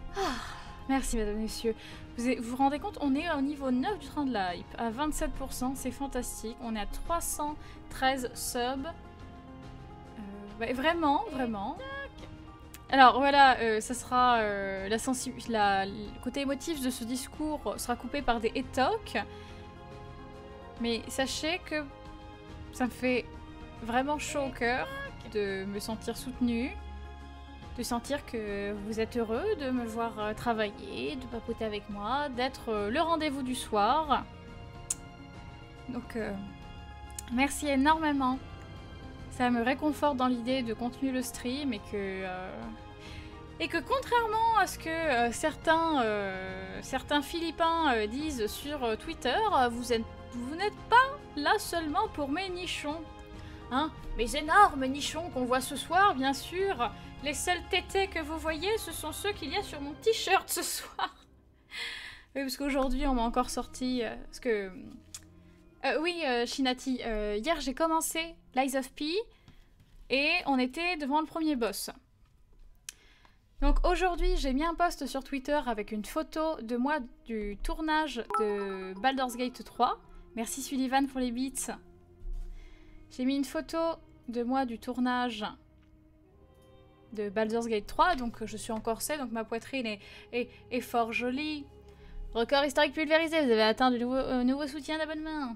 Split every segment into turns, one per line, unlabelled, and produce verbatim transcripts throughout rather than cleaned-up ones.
Ah, merci madame, messieurs. Vous vous, vous rendez compte, on est au niveau neuf du train de la hype, à vingt-sept pour cent, c'est fantastique. On est à trois cent treize subs. Euh, bah, vraiment, vraiment. Alors voilà, euh, ça sera euh, la la, le côté émotif de ce discours sera coupé par des étocs. Mais sachez que ça me fait vraiment chaud au cœur de me sentir soutenue, de sentir que vous êtes heureux de me voir euh, travailler, de papoter avec moi, d'être euh, le rendez-vous du soir. Donc euh, merci énormément. Ça me réconforte dans l'idée de continuer le stream et que... Euh, et que contrairement à ce que euh, certains, euh, certains Philippins euh, disent sur euh, Twitter, vous êtes, vous n'êtes pas là seulement pour mes nichons. Hein, mes énormes nichons qu'on voit ce soir, bien sûr. Les seuls tétés que vous voyez, ce sont ceux qu'il y a sur mon t-shirt ce soir. Oui, parce qu'aujourd'hui, on m'a encore sorti... Euh, parce que... Euh, oui, euh, Shinati, euh, hier j'ai commencé Lies of P et on était devant le premier boss. Donc aujourd'hui, j'ai mis un post sur Twitter avec une photo de moi du tournage de Baldur's Gate trois. Merci Sullivan pour les beats. J'ai mis une photo de moi du tournage de Baldur's Gate trois, donc je suis en corset, donc ma poitrine est, est, est fort jolie. Record historique pulvérisé, vous avez atteint de nouveau, euh, nouveau soutien d'abonnement.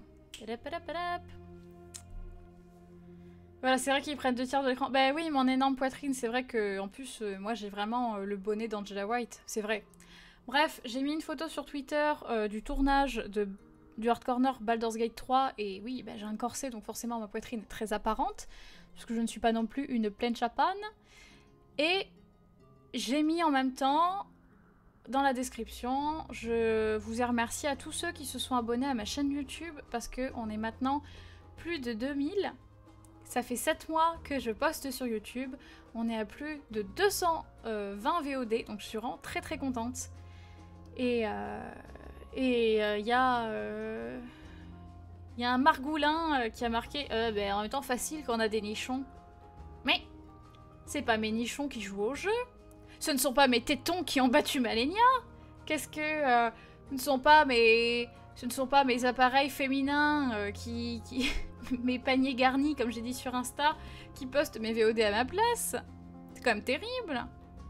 Voilà, c'est vrai qu'ils prennent deux tiers de l'écran. Bah oui, mon énorme poitrine, c'est vrai que en plus, euh, moi j'ai vraiment euh, le bonnet d'Angela White, c'est vrai. Bref, j'ai mis une photo sur Twitter euh, du tournage de, du Hard Corner Baldur's Gate trois, et oui, bah, j'ai un corset, donc forcément ma poitrine est très apparente, parce que je ne suis pas non plus une pleine chapane. Et j'ai mis en même temps, dans la description, je vous ai remercié à tous ceux qui se sont abonnés à ma chaîne YouTube, parce qu'on est maintenant plus de deux mille. Ça fait sept mois que je poste sur YouTube. On est à plus de deux cent vingt V O D, donc je suis vraiment très très contente. Et il euh, et, euh, y, euh, y a un margoulin euh, qui a marqué euh, ben, en même temps facile quand on a des nichons. Mais c'est pas mes nichons qui jouent au jeu. Ce ne sont pas mes tétons qui ont battu Malenia. Qu'est-ce que... Euh, ce ne sont pas mes... Ce ne sont pas mes appareils féminins euh, qui... qui... mes paniers garnis, comme j'ai dit sur Insta, qui postent mes V O D à ma place. C'est quand même terrible.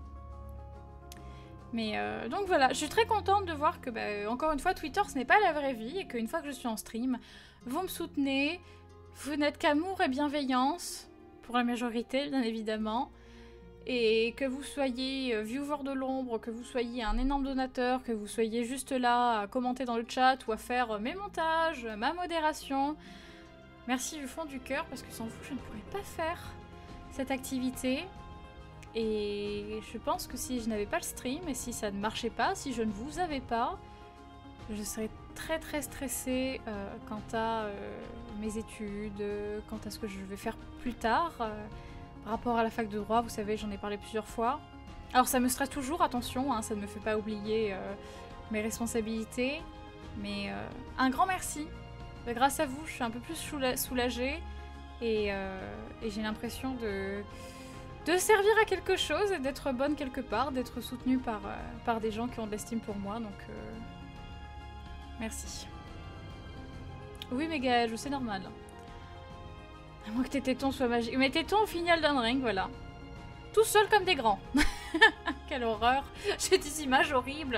Mais euh, donc voilà, je suis très contente de voir que, bah, encore une fois, Twitter, ce n'est pas la vraie vie, et qu'une fois que je suis en stream, vous me soutenez, vous n'êtes qu'amour et bienveillance, pour la majorité, bien évidemment, et que vous soyez viewer de l'ombre, que vous soyez un énorme donateur, que vous soyez juste là à commenter dans le chat ou à faire mes montages, ma modération. Merci du fond du cœur, parce que sans vous, je ne pourrais pas faire cette activité. Et je pense que si je n'avais pas le stream, et si ça ne marchait pas, si je ne vous avais pas, je serais très très stressée euh, quant à euh, mes études, euh, quant à ce que je vais faire plus tard, euh, par rapport à la fac de droit, vous savez, j'en ai parlé plusieurs fois. Alors ça me stresse toujours, attention, hein, ça ne me fait pas oublier euh, mes responsabilités, mais euh, un grand merci. Grâce à vous, je suis un peu plus soulagée et, euh, et j'ai l'impression de, de servir à quelque chose et d'être bonne quelque part, d'être soutenue par, euh, par des gens qui ont de l'estime pour moi, donc euh, merci. Oui, mais Gaël, c'est normal. À moins que tes tétons soient magiques. Mes tétons au final d'un ring, voilà. Tout seuls comme des grands. Quelle horreur. J'ai des images horribles.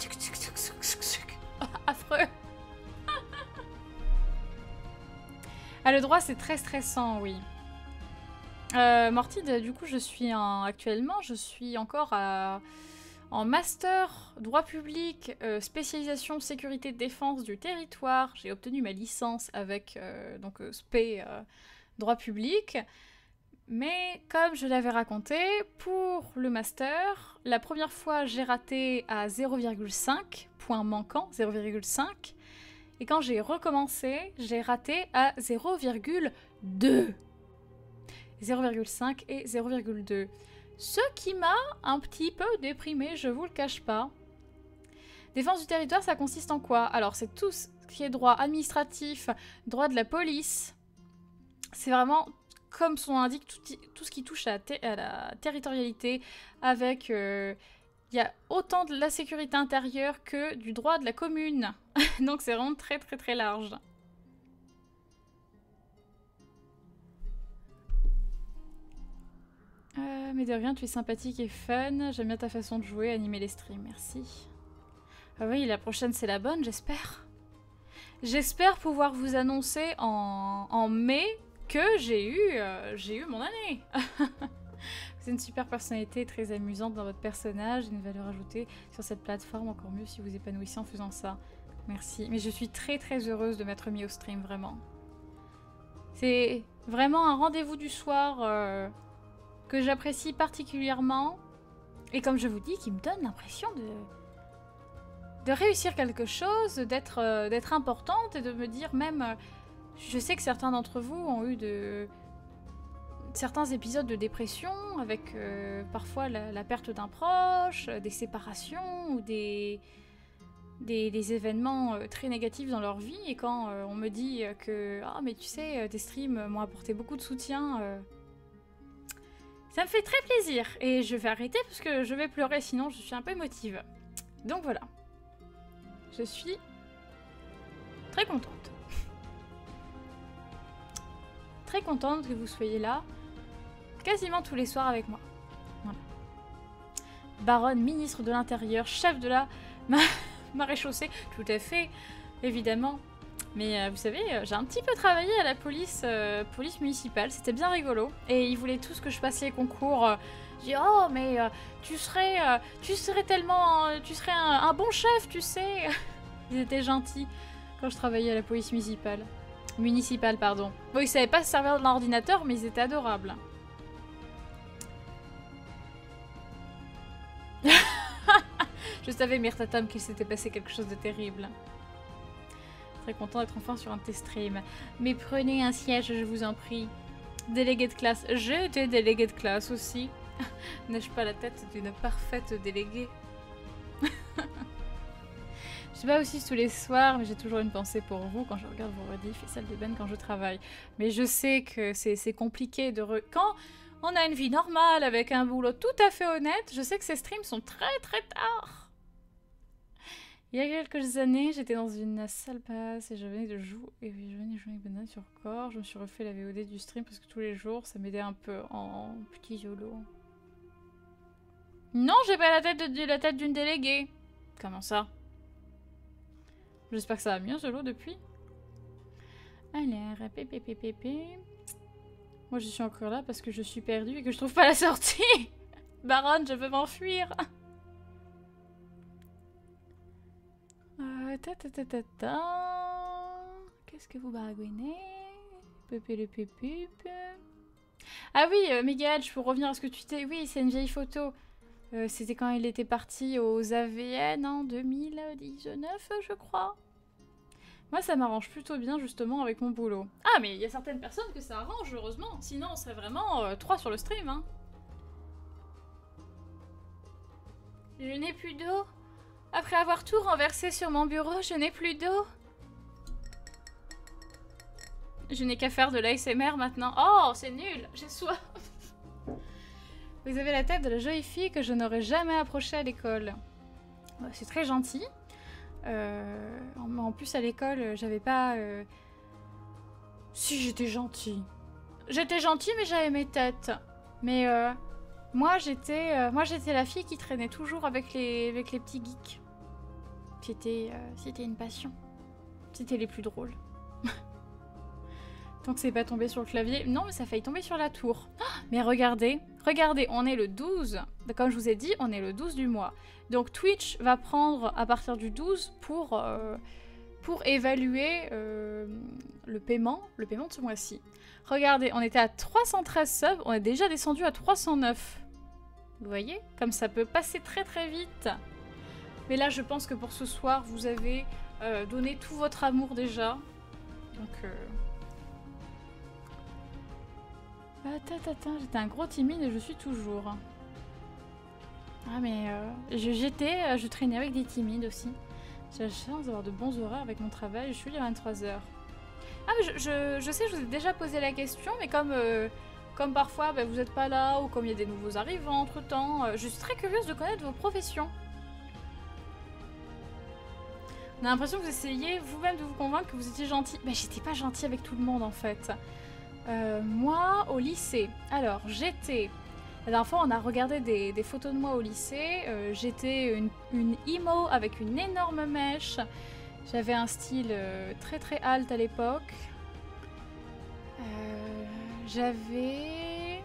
Affreux. Ah, le droit, c'est très stressant, oui. Euh, Mortide, du coup, je suis en... actuellement, je suis encore à... en master droit public, euh, spécialisation sécurité défense du territoire. J'ai obtenu ma licence avec euh, donc euh, spé euh, droit public. Mais comme je l'avais raconté, pour le master, la première fois, j'ai raté à zéro virgule cinq, point manquant, zéro virgule cinq. Et quand j'ai recommencé, j'ai raté à zéro virgule deux. zéro virgule cinq et zéro virgule deux. Ce qui m'a un petit peu déprimée, je vous le cache pas. Défense du territoire, ça consiste en quoi? Alors, c'est tout ce qui est droit administratif, droit de la police. C'est vraiment, comme son nom l'indique, tout, tout ce qui touche à, à la territorialité, avec... Euh, Il y a autant de la sécurité intérieure que du droit de la commune. Donc c'est vraiment très très très large. Euh, mais de rien, tu es sympathique et fun. J'aime bien ta façon de jouer, animer les streams. Merci. Ah oui, la prochaine c'est la bonne, j'espère. J'espère pouvoir vous annoncer en, en mai que j'ai eu, euh, j'ai eu mon année. Vous avez une super personnalité, très amusante dans votre personnage, une valeur ajoutée sur cette plateforme, encore mieux si vous épanouissez en faisant ça. Merci. Mais je suis très très heureuse de m'être mis au stream, vraiment. C'est vraiment un rendez-vous du soir euh, que j'apprécie particulièrement. Et comme je vous dis, qui me donne l'impression de... de réussir quelque chose, d'être euh, d'être importante et de me dire même... Euh, je sais que certains d'entre vous ont eu de... certains épisodes de dépression avec euh, parfois la, la perte d'un proche, des séparations ou des, des, des événements euh, très négatifs dans leur vie. Et quand euh, on me dit que « Ah, oh, mais tu sais, tes streams m'ont apporté beaucoup de soutien euh, », ça me fait très plaisir. Et je vais arrêter parce que je vais pleurer, sinon je suis un peu émotive. Donc voilà. Je suis très contente. Très contente que vous soyez là. Quasiment tous les soirs avec moi. Voilà. Baronne, ministre de l'Intérieur, chef de la maréchaussée. Tout à fait, évidemment. Mais euh, vous savez, j'ai un petit peu travaillé à la police, euh, police municipale. C'était bien rigolo. Et ils voulaient tous que je passe les concours. Euh, J'ai dit, oh, mais euh, tu serais euh, tu serais tellement... Euh, tu serais un, un bon chef, tu sais. Ils étaient gentils quand je travaillais à la police municipale. Municipale, pardon. Bon, ils savaient pas se servir de l'ordinateur, mais ils étaient adorables. Je savais, Myrtatam, qu'il s'était passé quelque chose de terrible. Très content d'être enfin sur un de tes streams. Mais prenez un siège, je vous en prie. Délégué de classe. J'ai été délégué de classe aussi. N'ai-je pas la tête d'une parfaite déléguée? Je sais pas aussi tous les soirs, mais j'ai toujours une pensée pour vous quand je regarde vos rediffs et celle de Ben quand je travaille. Mais je sais que c'est compliqué de... Re... Quand on a une vie normale avec un boulot tout à fait honnête, je sais que ces streams sont très très tard. Il y a quelques années, j'étais dans une salle basse et je venais de jouer et je venais jouer avec Banane sur corps. Je me suis refait la V O D du stream parce que tous les jours, ça m'aidait un peu en petit YOLO. Non, j'ai pas la tête de la tête d'une déléguée. Comment ça? J'espère que ça va mieux, Zolo, depuis. Alors, pépépépépé. Moi, je suis encore là parce que je suis perdue et que je trouve pas la sortie. Baronne, je veux m'enfuir. Euh, ta ta ta ta ta. Qu'est-ce que vous baragouinez? Pépé le pépé. Ah oui, euh, Miguel, je peux revenir à ce que tu t'es... Oui, c'est une vieille photo. Euh, C'était quand il était parti aux A V N en deux mille dix-neuf, je crois. Moi, ça m'arrange plutôt bien, justement, avec mon boulot. Ah, mais il y a certaines personnes que ça arrange, heureusement. Sinon, on serait vraiment euh, trois sur le stream, hein. Je n'ai plus d'eau. Après avoir tout renversé sur mon bureau, je n'ai plus d'eau. Je n'ai qu'à faire de l'A S M R maintenant. Oh, c'est nul, j'ai soif. Vous avez la tête de la jolie fille que je n'aurais jamais approchée à l'école. C'est très gentil. Euh, en, en plus, à l'école, j'avais pas... Euh... Si, j'étais gentille. J'étais gentille, mais j'avais mes têtes. Mais euh, moi, j'étais euh, moi, j'étais la fille qui traînait toujours avec les, avec les petits geeks. C'était euh, c'était une passion. C'était les plus drôles. Tant que c'est pas tombé sur le clavier. Non, mais ça a failli tomber sur la tour. Oh, mais regardez, regardez, on est le douze. Comme je vous ai dit, on est le douze du mois. Donc Twitch va prendre à partir du douze pour, euh, pour évaluer euh, le paiement, le paiement de ce mois-ci. Regardez, on était à trois cent treize subs, on est déjà descendu à trois cent neuf. Vous voyez? Comme ça peut passer très très vite. Mais là, je pense que pour ce soir, vous avez euh, donné tout votre amour déjà. Donc... Euh... Attends, attends, j'étais un gros timide et je suis toujours. Ah mais euh, j'étais, je traînais avec des timides aussi. J'ai la chance d'avoir de bons horaires avec mon travail, je suis à vingt-trois heures. Ah mais je, je, je sais, je vous ai déjà posé la question, mais comme euh, comme parfois bah, vous n'êtes pas là ou comme il y a des nouveaux arrivants entre temps. Euh, je suis très curieuse de connaître vos professions. On a l'impression que vous essayez vous-même de vous convaincre que vous étiez gentil. Mais j'étais pas gentil avec tout le monde en fait. Euh, moi, au lycée. Alors, j'étais... La dernière fois, on a regardé des, des photos de moi au lycée. Euh, j'étais une, une emo avec une énorme mèche. J'avais un style euh, très très alt à l'époque. Euh, J'avais...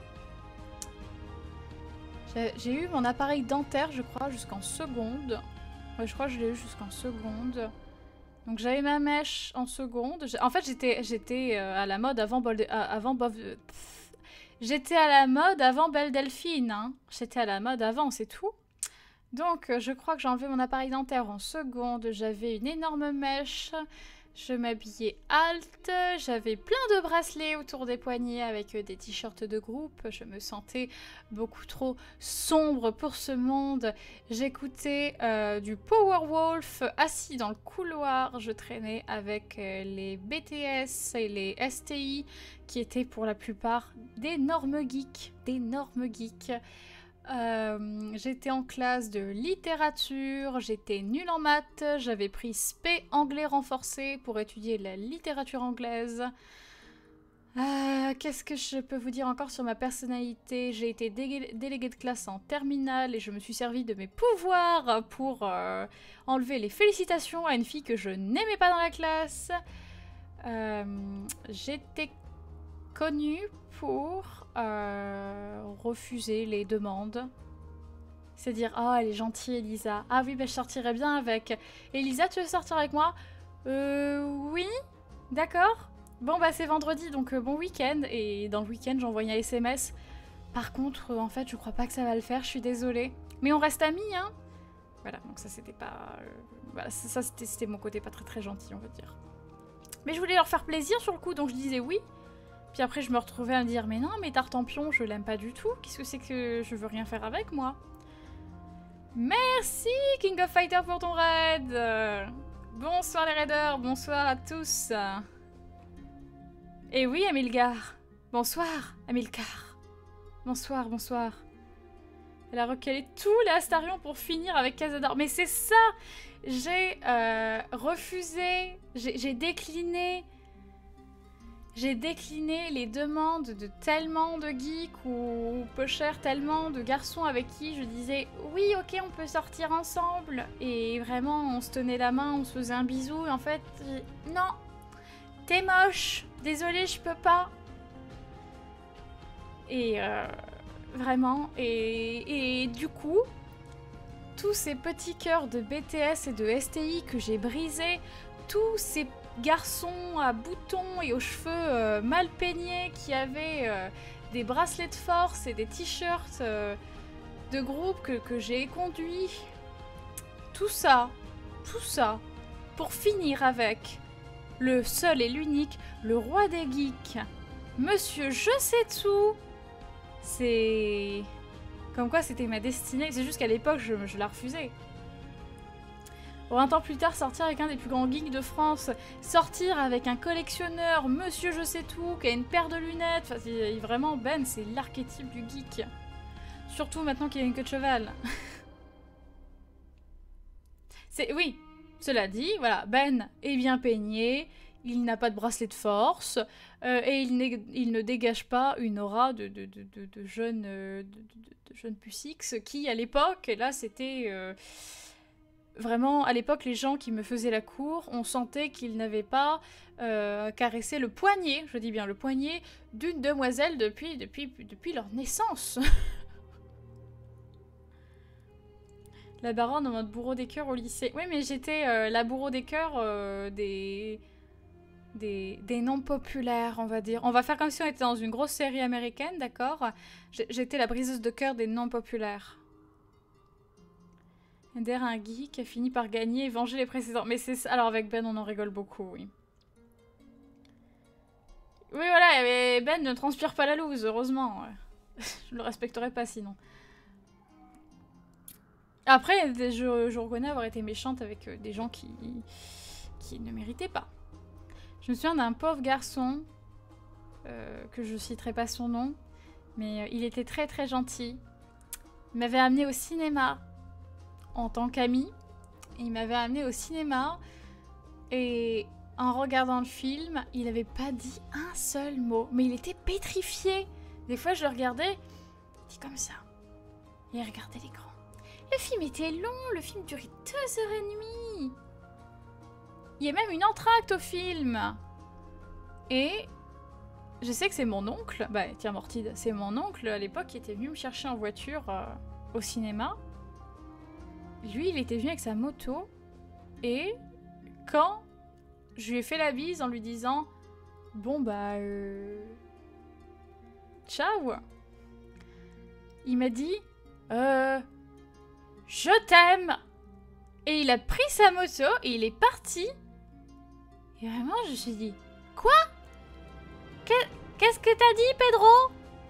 J'ai eu mon appareil dentaire, je crois, jusqu'en seconde. Ouais, je crois que je l'ai eu jusqu'en seconde. Donc j'avais ma mèche en seconde. En fait, j'étais j'étais à la mode avant... Bol avant Bob... J'étais à la mode avant Belle Delphine. Hein. J'étais à la mode avant, c'est tout. Donc, je crois que j'ai enlevé mon appareil dentaire en seconde. J'avais une énorme mèche. Je m'habillais halte. J'avais plein de bracelets autour des poignets avec des t-shirts de groupe. Je me sentais beaucoup trop sombre pour ce monde. J'écoutais euh, du Powerwolf assis dans le couloir. Je traînais avec euh, les B T S et les S T I qui étaient pour la plupart d'énormes geeks. D'énormes geeks. Euh, j'étais en classe de littérature, j'étais nulle en maths, j'avais pris spé anglais renforcé pour étudier la littérature anglaise. Euh, Qu'est-ce que je peux vous dire encore sur ma personnalité? J'ai été dé déléguée de classe en terminale et je me suis servi de mes pouvoirs pour euh, enlever les félicitations à une fille que je n'aimais pas dans la classe. Euh, j'étais connue pour euh, refuser les demandes. C'est dire, oh elle est gentille Elisa. Ah oui, bah, je sortirais bien avec. Elisa, tu veux sortir avec moi? Euh, oui, d'accord. Bon bah c'est vendredi, donc euh, bon week-end. Et dans le week-end, j'envoie un S M S. Par contre, euh, en fait, je crois pas que ça va le faire, je suis désolée. Mais on reste amis, hein. Voilà, donc ça c'était pas... Euh, voilà, ça c'était mon côté pas très très gentil, on va dire. Mais je voulais leur faire plaisir sur le coup, donc je disais oui. Puis après, je me retrouvais à me dire, mais non, mais Tartampion, je l'aime pas du tout. Qu'est-ce que c'est que je veux rien faire avec, moi? Merci, King of Fighter, pour ton raid. Bonsoir les raiders, bonsoir à tous. Et oui, Amilgar. Bonsoir, Amilcar. Bonsoir, bonsoir. Elle a recalé tous les Astarions pour finir avec Cazador. Mais c'est ça! J'ai euh, refusé, j'ai décliné... J'ai décliné les demandes de tellement de geeks ou peu cher, tellement de garçons avec qui je disais oui, ok, on peut sortir ensemble. Et vraiment, on se tenait la main, on se faisait un bisou. Et en fait, non, t'es moche. Désolée, je peux pas. Et euh, vraiment, et, et du coup, tous ces petits cœurs de B T S et de S T I que j'ai brisés, tous ces garçons à boutons et aux cheveux euh, mal peignés qui avaient euh, des bracelets de force et des t-shirts euh, de groupe que, que j'ai conduits. Tout ça, tout ça, pour finir avec le seul et l'unique, le roi des geeks, Monsieur Je sais tout. C'est... Comme quoi c'était ma destinée, c'est juste qu'à l'époque je, je la refusais. vingt ans plus tard, sortir avec un des plus grands geeks de France, sortir avec un collectionneur, Monsieur Je sais tout, qui a une paire de lunettes, enfin, vraiment, Ben, c'est l'archétype du geek. Surtout maintenant qu'il a une queue de cheval. C'est oui, cela dit, voilà, Ben est bien peigné, il n'a pas de bracelet de force, euh, et il, il ne dégage pas une aura de, de, de, de, de jeune, euh, de, de, de jeune pucix qui, à l'époque, là, c'était... Euh, Vraiment, à l'époque, les gens qui me faisaient la cour, on sentait qu'ils n'avaient pas euh, caressé le poignet, je dis bien le poignet, d'une demoiselle depuis, depuis, depuis leur naissance. La baronne en mode bourreau des cœurs au lycée. Oui, mais j'étais euh, la bourreau des cœurs euh, des... des... des noms populaires, on va dire. On va faire comme si on était dans une grosse série américaine, d'accord? J'étais la briseuse de cœur des noms populaires. Ender, un geek, a fini par gagner et venger les précédents. Mais c'est ça. Alors avec Ben, on en rigole beaucoup, oui. Oui, voilà, mais Ben ne transpire pas la loose, heureusement. Je le respecterais pas sinon. Après, je, je reconnais avoir été méchante avec des gens qui, qui ne méritaient pas. Je me souviens d'un pauvre garçon, euh, que je citerai pas son nom, Mais euh, il était très très gentil. Il m'avait amené au cinéma en tant qu'ami. Il m'avait amené au cinéma et en regardant le film, il n'avait pas dit un seul mot. Mais il était pétrifié. Des fois, je le regardais, il dit comme ça. Et il regardait l'écran. Le film était long, le film durait deux heures et demie. Il y a même une entracte au film. Et je sais que c'est mon oncle, bah tiens Mortide, c'est mon oncle à l'époque qui était venu me chercher en voiture euh, au cinéma. Lui, il était venu avec sa moto. Et quand je lui ai fait la bise en lui disant « Bon bah... Euh... Ciao !» Il m'a dit « Euh... Je t'aime !» Et il a pris sa moto et il est parti. Et vraiment, je me suis dit « Quoi ? Qu'est-ce que t'as dit, Pedro ?»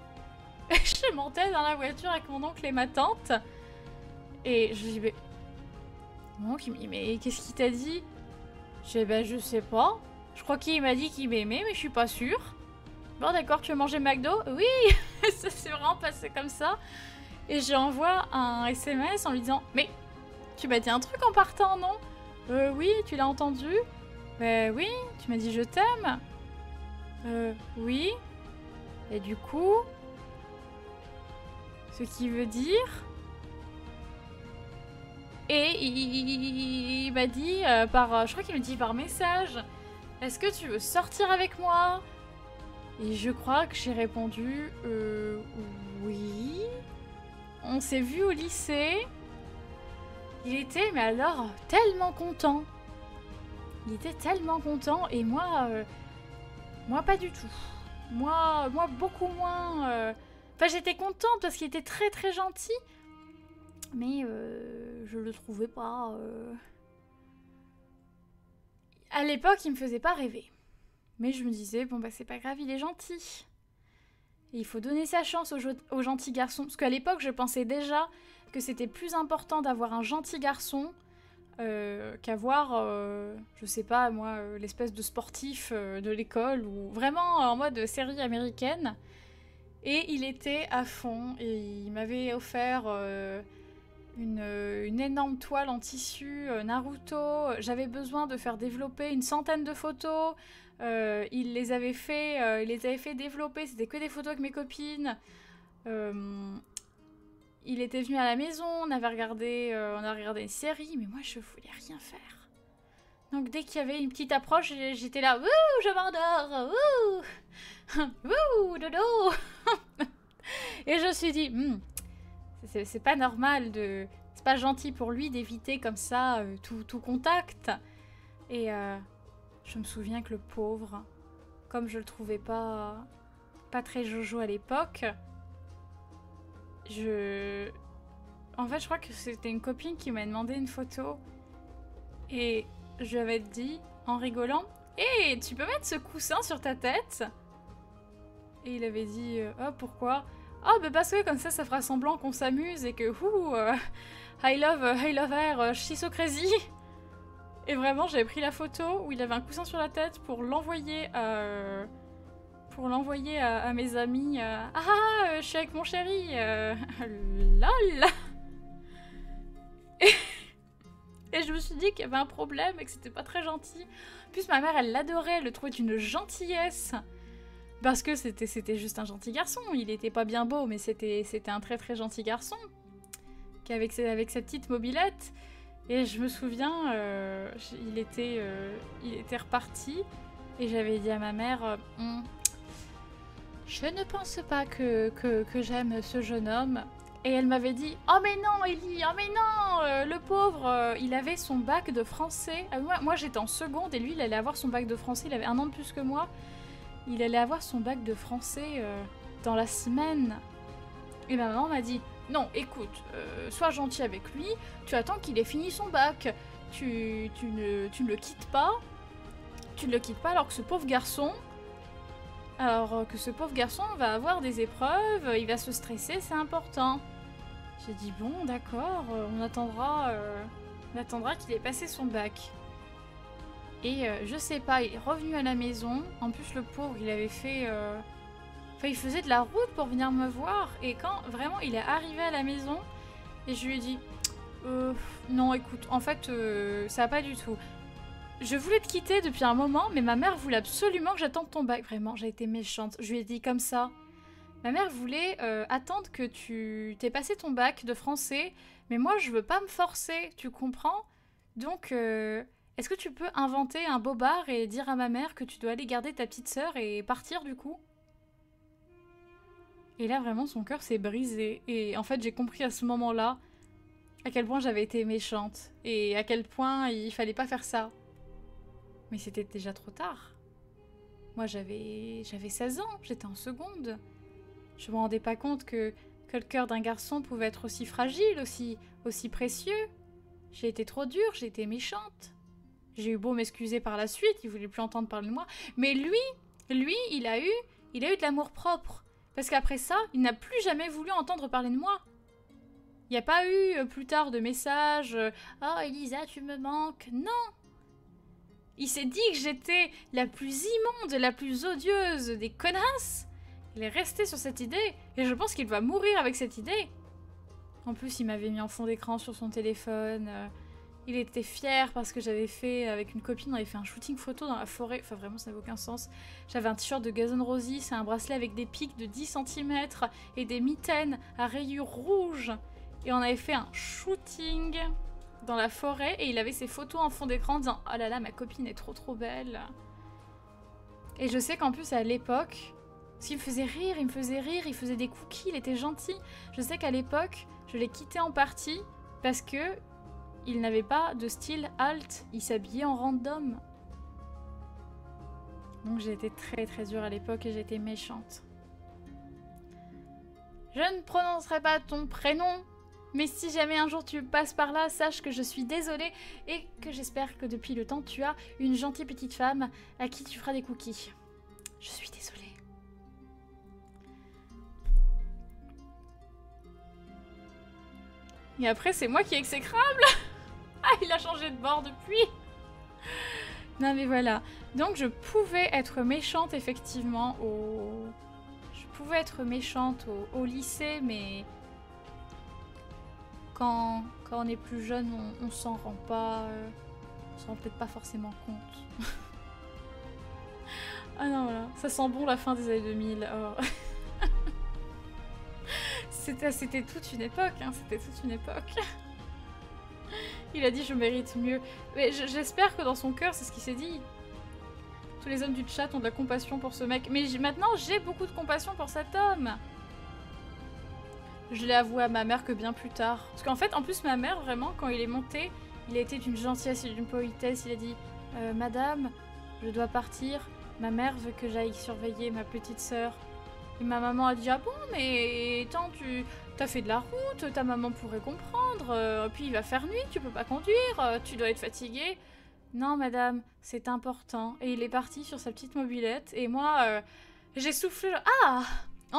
Je montais dans la voiture avec mon oncle et ma tante. Et je lui dis « Mais... » Mon oncle, il me dit « Mais qu'est-ce qu'il t'a dit ?» Je dis « Ben, je sais pas. Je crois qu'il m'a dit qu'il m'aimait, mais je suis pas sûre. » Bon, d'accord, tu veux manger McDo ? Oui. Ça s'est vraiment passé comme ça. Et je lui envoie un S M S en lui disant « Mais, tu m'as dit un truc en partant, non ? » Euh, oui, tu l'as entendu ? Ben oui, tu m'as dit « Je t'aime ». Euh, oui. Et du coup... Ce qui veut dire... Et il, il, il m'a dit euh, par... Je crois qu'il me dit par message. Est-ce que tu veux sortir avec moi ? Et je crois que j'ai répondu... Euh... Oui... On s'est vu au lycée. Il était, mais alors, tellement content. Il était tellement content. Et moi... Euh... Moi, pas du tout. Moi, moi beaucoup moins... Euh... Enfin, j'étais contente parce qu'il était très très gentil. Mais euh, je le trouvais pas... Euh... À l'époque, il me faisait pas rêver. Mais je me disais, bon bah c'est pas grave, il est gentil. Et il faut donner sa chance aux, aux gentils garçons. Parce qu'à l'époque, je pensais déjà que c'était plus important d'avoir un gentil garçon euh, qu'avoir, euh, je sais pas moi, euh, l'espèce de sportif euh, de l'école, ou vraiment en mode série américaine. Et il était à fond, et il m'avait offert euh, une, une énorme toile en tissu euh, Naruto. J'avais besoin de faire développer une centaine de photos. Euh, il les avait fait, euh, il les avait fait développer, c'était que des photos avec mes copines. Euh, il était venu à la maison, on avait regardé, euh, on a regardé une série, mais moi je voulais rien faire. Donc dès qu'il y avait une petite approche, j'étais là, wouh, je m'endors, wouh, wouh, dodo. Et je me suis dit, hm, c'est pas normal de, c'est pas gentil pour lui d'éviter comme ça euh, tout, tout contact. Et euh, je me souviens que le pauvre, comme je le trouvais pas, pas très jojo à l'époque, je... En fait, je crois que c'était une copine qui m'a demandé une photo. Et je lui avais dit, en rigolant, « Hé, hey, tu peux mettre ce coussin sur ta tête ?» Et il avait dit, « Oh, pourquoi ?»« Oh, bah parce que comme ça, ça fera semblant qu'on s'amuse et que, ouh, uh, I love, I love her, she's so crazy !» Et vraiment, j'avais pris la photo où il avait un coussin sur la tête pour l'envoyer à, pour l'envoyer à, à mes amis. Euh, ah, euh, je suis avec mon chéri. Euh, lol. Et, et je me suis dit qu'il y avait un problème et que c'était pas très gentil. En plus, ma mère, elle l'adorait, elle le trouvait d'une gentillesse. Parce que c'était c'était juste un gentil garçon. Il était pas bien beau, mais c'était c'était un très très gentil garçon. Qu'avec ses, avec sa petite mobilette. Et je me souviens, euh, il, était, euh, il était reparti et j'avais dit à ma mère euh, hm, « Je ne pense pas que, que, que j'aime ce jeune homme. » Et elle m'avait dit « Oh mais non, Ellie, oh mais non, euh, le pauvre, euh, il avait son bac de français. Ah, » Moi, moi j'étais en seconde et lui, il allait avoir son bac de français, il avait un an de plus que moi. Il allait avoir son bac de français euh, dans la semaine. Et ma maman m'a dit « Non, écoute, euh, sois gentil avec lui, tu attends qu'il ait fini son bac, tu, tu, ne, tu ne le quittes pas, tu ne le quittes pas alors que ce pauvre garçon, alors que ce pauvre garçon va avoir des épreuves, il va se stresser, c'est important. » J'ai dit « Bon, d'accord, on attendra, euh, on attendra qu'il ait passé son bac. » Et euh, je sais pas, il est revenu à la maison, en plus le pauvre, il avait fait... Euh, Enfin, il faisait de la route pour venir me voir. Et quand vraiment il est arrivé à la maison, et je lui ai dit euh, non, écoute, en fait, euh, ça va pas du tout. Je voulais te quitter depuis un moment, mais ma mère voulait absolument que j'attende ton bac. Vraiment, j'ai été méchante. Je lui ai dit comme ça. Ma mère voulait euh, attendre que tu t'aies passé ton bac de français, mais moi, je veux pas me forcer, tu comprends? Donc, euh, est-ce que tu peux inventer un bobard et dire à ma mère que tu dois aller garder ta petite sœur et partir du coup? Et là, vraiment, son cœur s'est brisé. Et en fait, j'ai compris à ce moment-là à quel point j'avais été méchante. Et à quel point il fallait pas faire ça. Mais c'était déjà trop tard. Moi, j'avais j'avais seize ans, j'étais en seconde. Je me rendais pas compte que, que le cœur d'un garçon pouvait être aussi fragile, aussi, aussi précieux. J'ai été trop dure, j'ai été méchante. J'ai eu beau m'excuser par la suite, il voulait plus entendre parler de moi. Mais lui, lui, il a eu, il a eu de l'amour propre. Parce qu'après ça, il n'a plus jamais voulu entendre parler de moi. Il n'y a pas eu euh, plus tard de messages euh, « Oh Elisa, tu me manques ». Non. Il s'est dit que j'étais la plus immonde, la plus odieuse des connasses. Il est resté sur cette idée, et je pense qu'il va mourir avec cette idée. En plus, il m'avait mis en fond d'écran sur son téléphone. Euh, il était fier parce que j'avais fait, avec une copine, on avait fait un shooting photo dans la forêt. Enfin, vraiment, ça n'avait aucun sens. J'avais un t-shirt de Guns N' Roses, un bracelet avec des pics de dix centimètres et des mitaines à rayures rouges. Et on avait fait un shooting dans la forêt, et il avait ses photos en fond d'écran en disant « Oh là là, ma copine est trop trop belle ». Et je sais qu'en plus, à l'époque... Parce qu'il me faisait rire, il me faisait rire, il faisait des cookies, il était gentil. Je sais qu'à l'époque, je l'ai quitté en partie parce que il n'avait pas de style alt, il s'habillait en random. Donc j'ai été très très dure à l'époque et j'ai été méchante. Je ne prononcerai pas ton prénom, mais si jamais un jour tu passes par là, sache que je suis désolée et que j'espère que depuis le temps tu as une gentille petite femme à qui tu feras des cookies. Je suis désolée. Et après, c'est moi qui est exécrable. Ah, il a changé de bord depuis. Non, mais voilà. Donc, je pouvais être méchante, effectivement, au... Je pouvais être méchante au, au lycée, mais... Quand, quand on est plus jeune, on, on s'en rend pas... Euh... On s'en rend peut-être pas forcément compte. Ah non, voilà. Ça sent bon la fin des années deux mille. Oh. C'était toute une époque, hein, c'était toute une époque. Il a dit je mérite mieux. Mais j'espère que dans son cœur, c'est ce qu'il s'est dit. Tous les hommes du chat ont de la compassion pour ce mec. Mais maintenant, j'ai beaucoup de compassion pour cet homme. Je l'ai avoué à ma mère que bien plus tard. Parce qu'en fait, en plus, ma mère, vraiment, quand il est monté, il a été d'une gentillesse et d'une politesse. Il a dit euh, Madame, je dois partir. Ma mère veut que j'aille surveiller ma petite sœur. Et ma maman a dit « Ah bon, mais tant tu as fait de la route, ta maman pourrait comprendre, euh, puis il va faire nuit, tu peux pas conduire, euh, tu dois être fatiguée. » Non, madame, c'est important. Et il est parti sur sa petite mobilette, et moi, euh, j'ai soufflé « Ah, enfin !»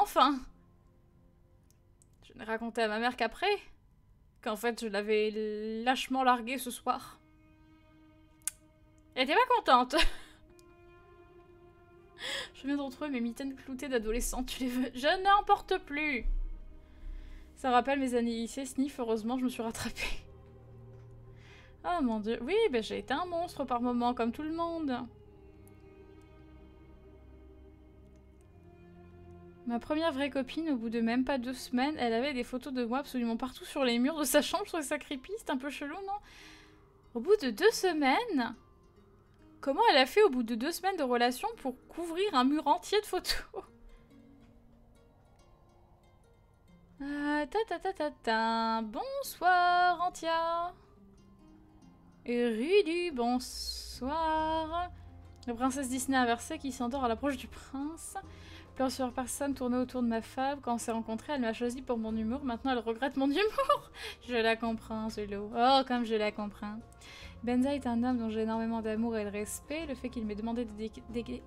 Je n'ai raconté à ma mère qu'après, qu'en fait, je l'avais lâchement largué ce soir. Elle était pas contente. Je viens de retrouver mes mitaines cloutées d'adolescente, tu les veux? Je n'en porte plus. Ça rappelle mes années lycée, sniff, heureusement je me suis rattrapée. Oh mon dieu, oui, ben j'ai été un monstre par moment, comme tout le monde. Ma première vraie copine, au bout de même pas deux semaines, elle avait des photos de moi absolument partout sur les murs de sa chambre, je trouvais ça creepy, c'est un peu chelou, non? Au bout de deux semaines... Comment elle a fait au bout de deux semaines de relation pour couvrir un mur entier de photos? Ah, ta ta ta ta ta. Bonsoir, Antia. Et Rudy, bonsoir. La princesse Disney inversée qui s'endort à l'approche du prince. Plusieurs personnes tournaient autour de ma femme. Quand on s'est rencontrés, elle m'a choisi pour mon humour. Maintenant, elle regrette mon humour. Je la comprends, Zelo. Oh, comme je la comprends. Benza est un homme dont j'ai énormément d'amour et de respect. Le fait qu'il m'ait demandé de dédicacer...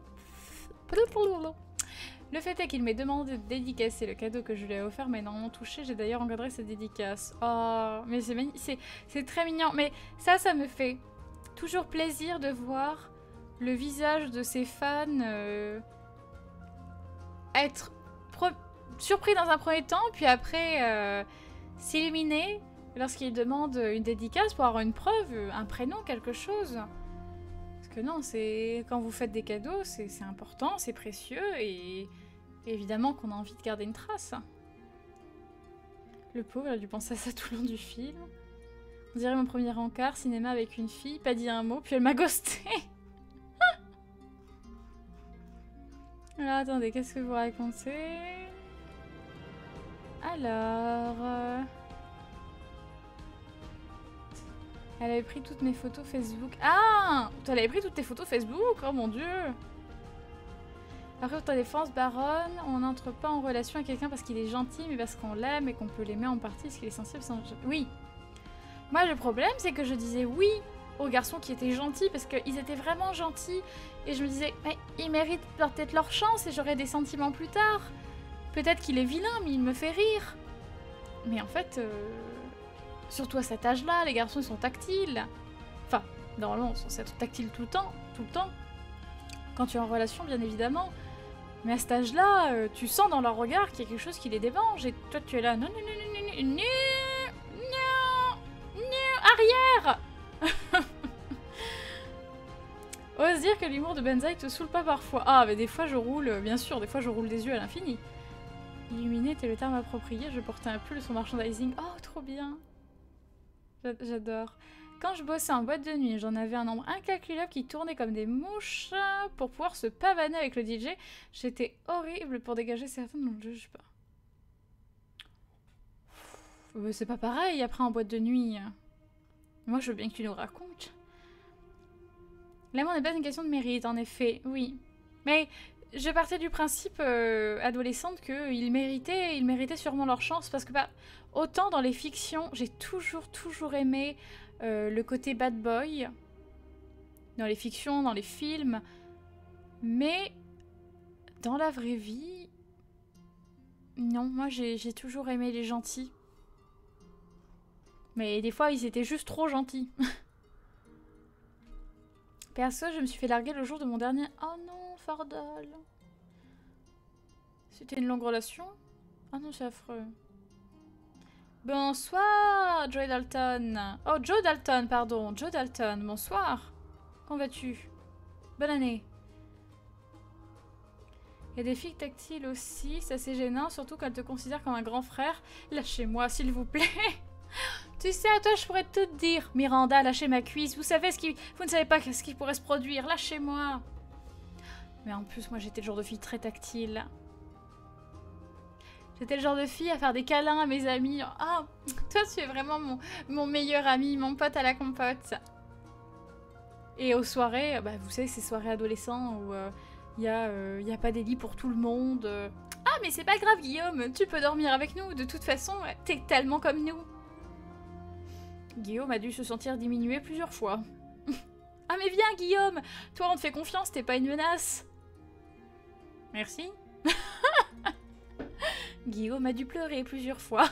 Le fait est qu'il m'ait demandé de dédicacer le cadeau que je lui ai offert m'a énormément touché. J'ai d'ailleurs encadré cette dédicace. Oh, mais c'est très mignon. Mais ça, ça me fait toujours plaisir de voir le visage de ses fans euh, être surpris dans un premier temps, puis après euh, s'illuminer lorsqu'il demande une dédicace pour avoir une preuve, un prénom, quelque chose. Parce que non, c'est quand vous faites des cadeaux, c'est important, c'est précieux, et évidemment qu'on a envie de garder une trace. Le pauvre, il a dû penser à ça tout le long du film. On dirait mon premier encart, cinéma avec une fille, pas dit un mot, puis elle m'a ghosté. Alors attendez, qu'est-ce que vous racontez? Alors... Euh... Elle avait pris toutes mes photos Facebook. Ah! Elle avait pris toutes tes photos Facebook? Oh mon dieu! Après, pour ta défense, Baronne, on n'entre pas en relation avec quelqu'un parce qu'il est gentil, mais parce qu'on l'aime et qu'on peut l'aimer en partie parce qu'il est sensible. Sans... Oui. Moi, le problème, c'est que je disais oui aux garçons qui étaient gentils parce qu'ils étaient vraiment gentils. Et je me disais, mais ils méritent peut-être leur chance et j'aurai des sentiments plus tard. Peut-être qu'il est vilain, mais il me fait rire. Mais en fait... Euh... Surtout à cet âge-là, les garçons ils sont tactiles. Enfin, normalement, ils sont censés être tactiles tout le temps, tout le temps. Quand tu es en relation, bien évidemment. Mais à cet âge-là, euh, tu sens dans leur regard qu'il y a quelque chose qui les démange. Et toi, tu es là, non, non, non, non, non, non, non, arrière. Ose dire que l'humour de Benzaï te saoule pas parfois. Ah, mais des fois, je roule, bien sûr, des fois, je roule des yeux à l'infini. Illuminé était le terme approprié. Je portais un pull de son merchandising. Oh, trop bien. J'adore. Quand je bossais en boîte de nuit, j'en avais un nombre incalculable qui tournait comme des mouches pour pouvoir se pavaner avec le D J. J'étais horrible pour dégager certains, donc je juge pas. C'est pas pareil après en boîte de nuit. Moi, je veux bien que tu nous racontes. L'amour n'est pas une question de mérite, en effet, oui. Mais je partais du principe, euh, adolescente, qu'ils méritaient, ils méritaient sûrement leur chance, parce que bah, autant dans les fictions, j'ai toujours, toujours aimé euh, le côté bad boy, dans les fictions, dans les films, mais dans la vraie vie, non, moi j'ai toujours aimé les gentils. Mais des fois, ils étaient juste trop gentils. Perso, je me suis fait larguer le jour de mon dernier... Oh non, Fardal. C'était une longue relation? Oh non, c'est affreux. Bonsoir, Joe Dalton. Oh, Joe Dalton, pardon. Joe Dalton, bonsoir. Comment vas-tu? Bonne année. Il y a des filles tactiles aussi, c'est assez gênant, surtout quand elles te considèrent comme un grand frère. Lâchez-moi, s'il vous plaît. Tu sais, à toi, je pourrais tout te dire. Miranda, lâchez ma cuisse. Vous savez ce qui... Vous ne savez pas ce qui pourrait se produire. Lâchez-moi. Mais en plus, moi, j'étais le genre de fille très tactile. J'étais le genre de fille à faire des câlins à mes amis. Ah, toi, tu es vraiment mon, mon meilleur ami, mon pote à la compote. Et aux soirées, bah, vous savez, ces soirées adolescents où il euh, n'y a, euh, a pas des lits pour tout le monde. Euh... Ah, mais c'est pas grave, Guillaume. Tu peux dormir avec nous. De toute façon, t'es tellement comme nous. Guillaume a dû se sentir diminué plusieurs fois. Ah mais viens Guillaume, toi on te fait confiance, t'es pas une menace. Merci. Guillaume a dû pleurer plusieurs fois.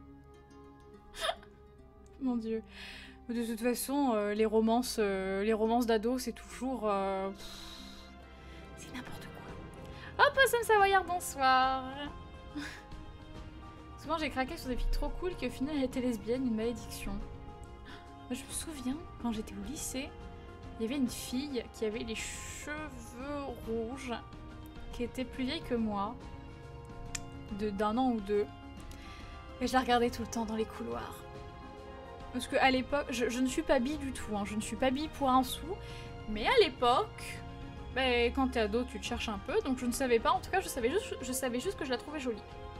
Mon dieu. De toute façon, euh, les romances, euh, les romances d'ados, c'est toujours... Euh... C'est n'importe quoi. Oh, Possum Savoyard, bonsoir. Souvent j'ai craqué sur des filles trop cool qui au final étaient lesbiennes, une malédiction. Je me souviens, quand j'étais au lycée, il y avait une fille qui avait les cheveux rouges, qui était plus vieille que moi, d'un an ou deux. Et je la regardais tout le temps dans les couloirs. Parce qu'à l'époque, je, je ne suis pas bi du tout, hein, je ne suis pas bi pour un sou, mais à l'époque, bah, quand t'es ado, tu te cherches un peu, donc je ne savais pas, en tout cas, je savais juste, je savais juste que je la trouvais jolie.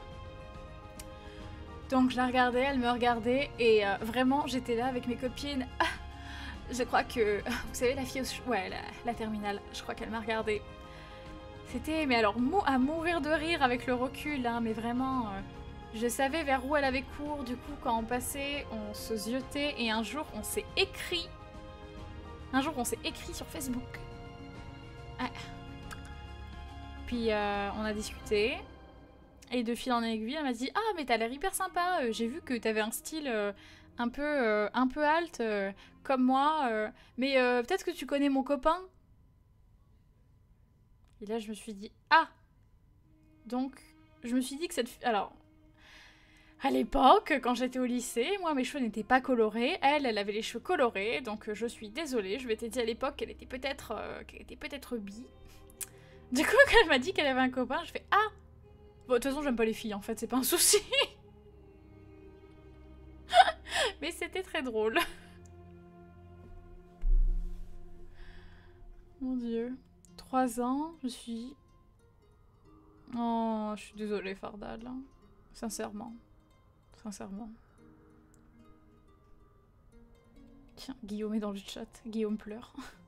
Donc je la regardais, elle me regardait, et euh, vraiment, j'étais là avec mes copines. Ah, je crois que... Vous savez, la fille au... Ouais, la, la terminale, je crois qu'elle m'a regardée. C'était, mais alors, mou à mourir de rire avec le recul, hein, mais vraiment... Euh, je savais vers où elle avait cours, du coup, quand on passait, on se ziotait, et un jour, on s'est écrit. Un jour, on s'est écrit sur Facebook. Ouais. Puis, euh, on a discuté... Et de fil en aiguille, elle m'a dit « Ah, mais t'as l'air hyper sympa, euh, j'ai vu que t'avais un style euh, un peu euh, un peu alt, euh, comme moi, euh, mais euh, peut-être que tu connais mon copain ?» Et là, je me suis dit « Ah !» Donc, je me suis dit que cette... Alors, à l'époque, quand j'étais au lycée, moi, mes cheveux n'étaient pas colorés. Elle, elle avait les cheveux colorés, donc euh, je suis désolée. Je m'étais dit à l'époque qu'elle était peut-être euh, qu'elle était peut-être bi. Du coup, quand elle m'a dit qu'elle avait un copain, je fais « Ah !» Bon, de toute façon, j'aime pas les filles, en fait, c'est pas un souci. Mais c'était très drôle. Mon Dieu. Trois ans, je suis... Oh, je suis désolée, Fardal. Sincèrement. Sincèrement. Tiens, Guillaume est dans le chat. Guillaume pleure.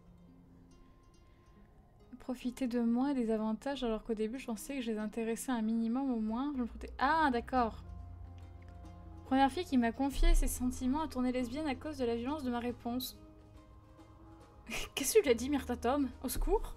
Profiter de moi et des avantages alors qu'au début, je pensais que je les intéressais un minimum au moins. Je me protège... Ah, d'accord. Première fille qui m'a confié ses sentiments à tourner lesbienne à cause de la violence de ma réponse. Qu'est-ce que tu lui as dit, Myrta Tom? Au secours?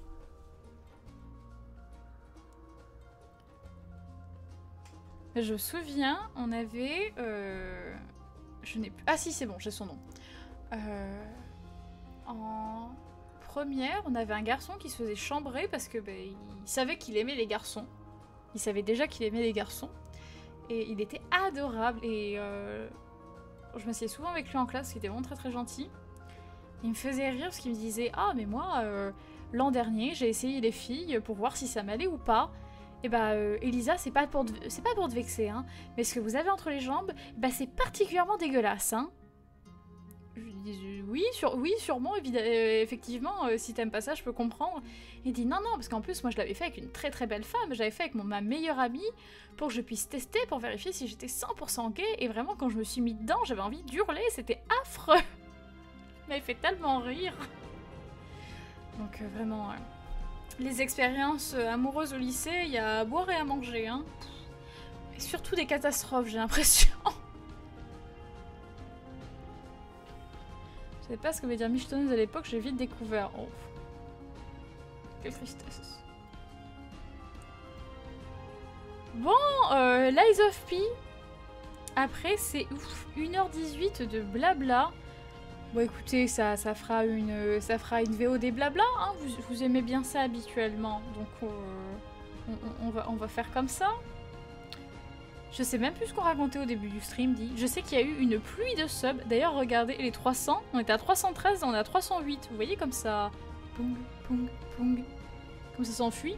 Je me souviens, on avait... Euh... Je n'ai plus... Ah si, c'est bon, j'ai son nom. Euh... En première, on avait un garçon qui se faisait chambrer parce que bah, il savait qu'il aimait les garçons. Il savait déjà qu'il aimait les garçons. Et il était adorable. Et euh... je m'asseyais souvent avec lui en classe, qui était vraiment très très gentil. Il me faisait rire parce qu'il me disait « Ah, mais moi, euh, l'an dernier, j'ai essayé les filles pour voir si ça m'allait ou pas. Et bah, euh, Elisa, c'est pas, pour c'est pas pour te vexer, hein, mais ce que vous avez entre les jambes, bah, c'est particulièrement dégueulasse, hein. » Je lui dis « Oui, sur, oui sûrement, euh, effectivement, euh, si t'aimes pas ça, je peux comprendre. » Il dit « Non, non, parce qu'en plus, moi, je l'avais fait avec une très très belle femme. J'avais fait avec mon, ma meilleure amie pour que je puisse tester, pour vérifier si j'étais cent pour cent gay. Et vraiment, quand je me suis mis dedans, j'avais envie d'hurler, c'était affreux. » Il m'avait fait tellement rire. Donc, euh, vraiment, euh, les expériences euh, amoureuses au lycée, il y a à boire et à manger, hein. Et surtout des catastrophes, j'ai l'impression. Je savais pas ce que veut dire michetonneuse à l'époque, j'ai vite découvert. Oh. Quelle tristesse. Bon, euh, Lies of P. Après, c'est ouf, une heure dix-huit de blabla. Bon écoutez, ça, ça, fera une, ça fera une V O D blabla, hein. vous, vous aimez bien ça habituellement, donc euh, on, on, on, va, on va faire comme ça. Je sais même plus ce qu'on racontait au début du stream, dit. Je sais qu'il y a eu une pluie de subs, d'ailleurs regardez les trois cents, on était à trois cent treize, on est à trois cent huit, vous voyez comme ça, poung, poung, poung, comme ça s'enfuit.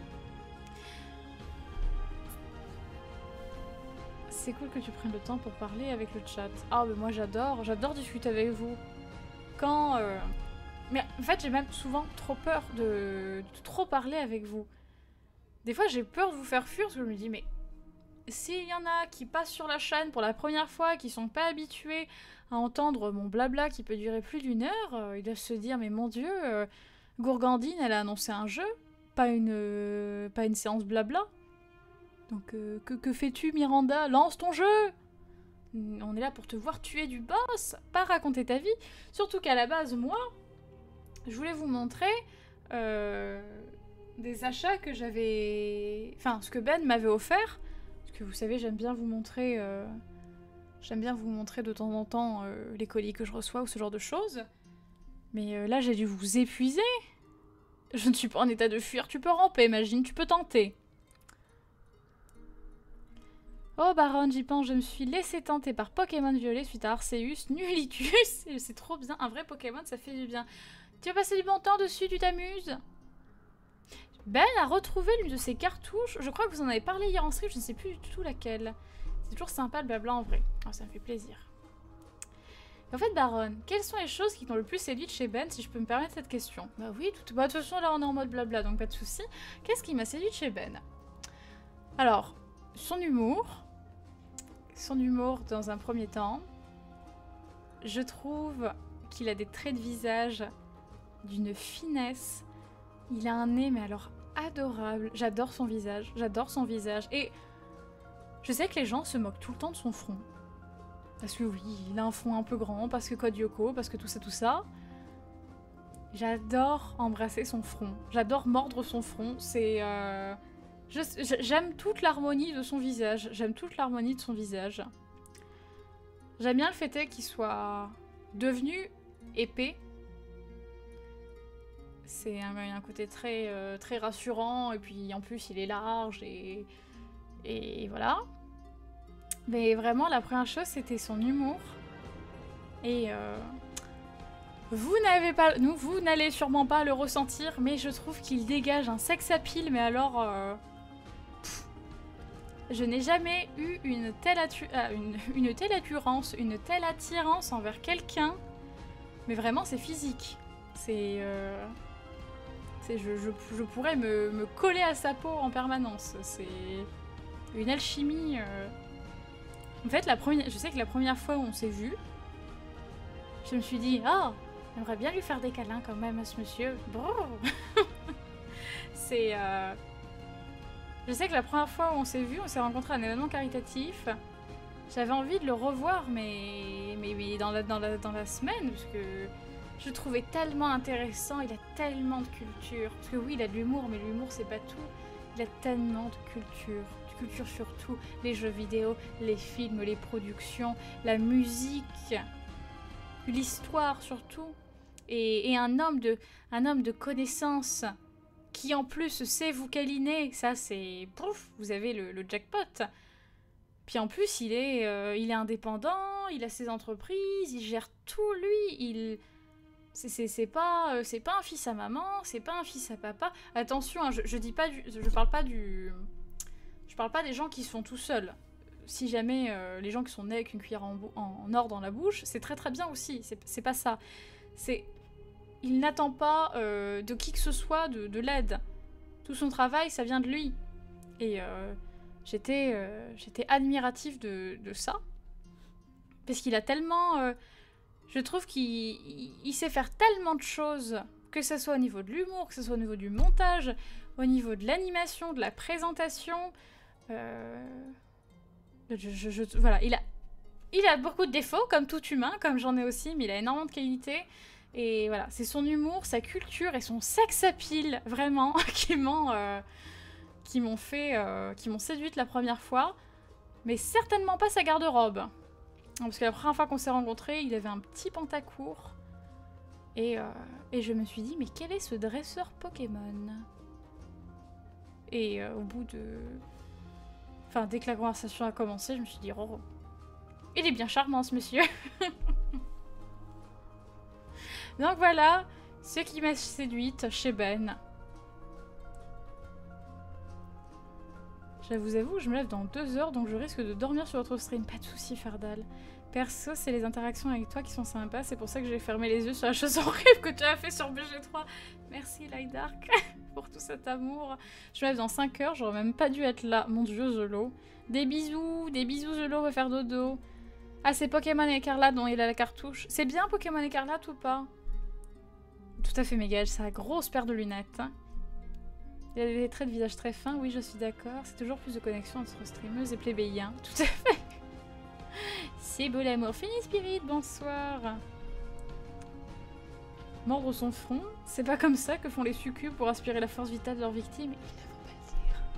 C'est cool que tu prennes le temps pour parler avec le chat. Ah mais moi j'adore, j'adore discuter avec vous. Quand, euh... Mais en fait, j'ai même souvent trop peur de... de trop parler avec vous. Des fois, j'ai peur de vous faire fuir parce que je me dis, mais s'il y en a qui passent sur la chaîne pour la première fois, qui sont pas habitués à entendre mon blabla qui peut durer plus d'une heure, euh, ils doivent se dire, mais mon Dieu, euh, Gourgandine, elle a annoncé un jeu, pas une, euh, pas une séance blabla. Donc, euh, que, que fais-tu, Miranda? Lance ton jeu! On est là pour te voir tuer du boss, pas raconter ta vie. Surtout qu'à la base, moi, je voulais vous montrer euh, des achats que j'avais... Enfin, ce que Ben m'avait offert. Parce que vous savez, j'aime bien vous montrer... Euh... J'aime bien vous montrer de temps en temps euh, les colis que je reçois ou ce genre de choses. Mais euh, là, j'ai dû vous épuiser. Je ne suis pas en état de fuir. Tu peux ramper, imagine, tu peux tenter. Oh Baron, j'y pense, je me suis laissé tenter par Pokémon Violet suite à Arceus, Nullicus. C'est trop bien, un vrai Pokémon, ça fait du bien. Tu vas passer du bon temps dessus, tu t'amuses? Ben a retrouvé l'une de ses cartouches. Je crois que vous en avez parlé hier en stream, je ne sais plus du tout laquelle. C'est toujours sympa le blabla en vrai. Oh, ça me fait plaisir. En fait, Baron, quelles sont les choses qui t'ont le plus séduit chez Ben, si je peux me permettre cette question? Bah oui, tout... bah, de toute façon, là on est en mode blabla, donc pas de soucis. Qu'est-ce qui m'a séduit chez Ben? Alors, son humour. Son humour dans un premier temps. Je trouve qu'il a des traits de visage d'une finesse. Il a un nez, mais alors adorable. J'adore son visage. J'adore son visage. Et je sais que les gens se moquent tout le temps de son front. Parce que oui, il a un front un peu grand, parce que Code Lyoko, parce que tout ça, tout ça. J'adore embrasser son front. J'adore mordre son front. C'est... Euh... J'aime toute l'harmonie de son visage. J'aime toute l'harmonie de son visage. J'aime bien le fait est qu'il soit devenu épais. C'est un, un côté très, euh, très rassurant. Et puis en plus, il est large. Et, Et voilà. Mais vraiment, la première chose, c'était son humour. Et euh, vous n'avez pas, nous, vous n'allez sûrement pas le ressentir, mais je trouve qu'il dégage un sex appeal, mais alors, euh, pff, je n'ai jamais eu une telle, euh, une, une telle attirance, une telle attirance envers quelqu'un, mais vraiment, c'est physique. C'est, euh, c'est, je, je, je pourrais me, me coller à sa peau en permanence. C'est une alchimie. Euh... En fait, la première, je sais que la première fois où on s'est vu. Je me suis dit, oh, j'aimerais bien lui faire des câlins quand même à ce monsieur. C'est... Euh... Je sais que la première fois où on s'est vu, on s'est rencontrés à un événement caritatif. J'avais envie de le revoir, mais, mais, mais dans, la, dans, la, dans la semaine, parce que je le trouvais tellement intéressant, il a tellement de culture. Parce que oui, il a de l'humour, mais l'humour, c'est pas tout. Il a tellement de culture. De culture sur tout. Les jeux vidéo, les films, les productions, la musique... l'histoire surtout, et, et un homme de un homme de connaissance qui en plus sait vous câliner, ça c'est pouf, vous avez le, le jackpot. Puis en plus il est euh, il est indépendant, il a ses entreprises, il gère tout lui, il c'est c'est c'est pas euh, c'est pas un fils à maman, c'est pas un fils à papa. Attention, hein, je je dis pas du, je parle pas du je parle pas des gens qui sont tout seuls. Si jamais euh, les gens qui sont nés avec une cuillère en, en, en or dans la bouche, c'est très très bien aussi, c'est pas ça. C'est... Il n'attend pas euh, de qui que ce soit de, de l'aide. Tout son travail, ça vient de lui. Et euh, j'étais euh, j'étais admirative de, de ça. Parce qu'il a tellement... Euh, je trouve qu'il il sait faire tellement de choses, que ce soit au niveau de l'humour, que ce soit au niveau du montage, au niveau de l'animation, de la présentation... Euh... Je, je, je, voilà, il a, il a beaucoup de défauts, comme tout humain, comme j'en ai aussi, mais il a énormément de qualités. Et voilà, c'est son humour, sa culture et son sex appeal, vraiment, qui m'ont euh, qui m'ont fait, euh, qui m'ont séduite la première fois. Mais certainement pas sa garde-robe. Parce que la première fois qu'on s'est rencontrés, il avait un petit pantacourt. Et, euh, et je me suis dit, mais quel est ce dresseur Pokémon? Et euh, au bout de... Enfin, dès que la conversation a commencé, je me suis dit, oh, il est bien charmant ce monsieur. Donc voilà, ce qui m'a séduite chez Ben. Je vous avoue, je me lève dans deux heures, donc je risque de dormir sur votre stream. Pas de soucis, Fardal. Perso, c'est les interactions avec toi qui sont sympas, c'est pour ça que j'ai fermé les yeux sur la chose horrible que tu as fait sur B G trois. Merci, Light Dark. Pour tout cet amour. Je me lève dans cinq heures, j'aurais même pas dû être là. Mon dieu, Zolo. Des bisous, des bisous, Zolo, va faire dodo. Ah, c'est Pokémon Écarlate dont il a la cartouche. C'est bien Pokémon Écarlate ou pas? Tout à fait, Mégane, sa grosse paire de lunettes. Il a des traits de visage très fins, oui, je suis d'accord. C'est toujours plus de connexion entre streameuse et plébéien. Tout à fait. C'est beau l'amour. Fini Spirit, bonsoir. Mordre son front, c'est pas comme ça que font les succubes pour aspirer la force vitale de leurs victimes. Ils ne vont pas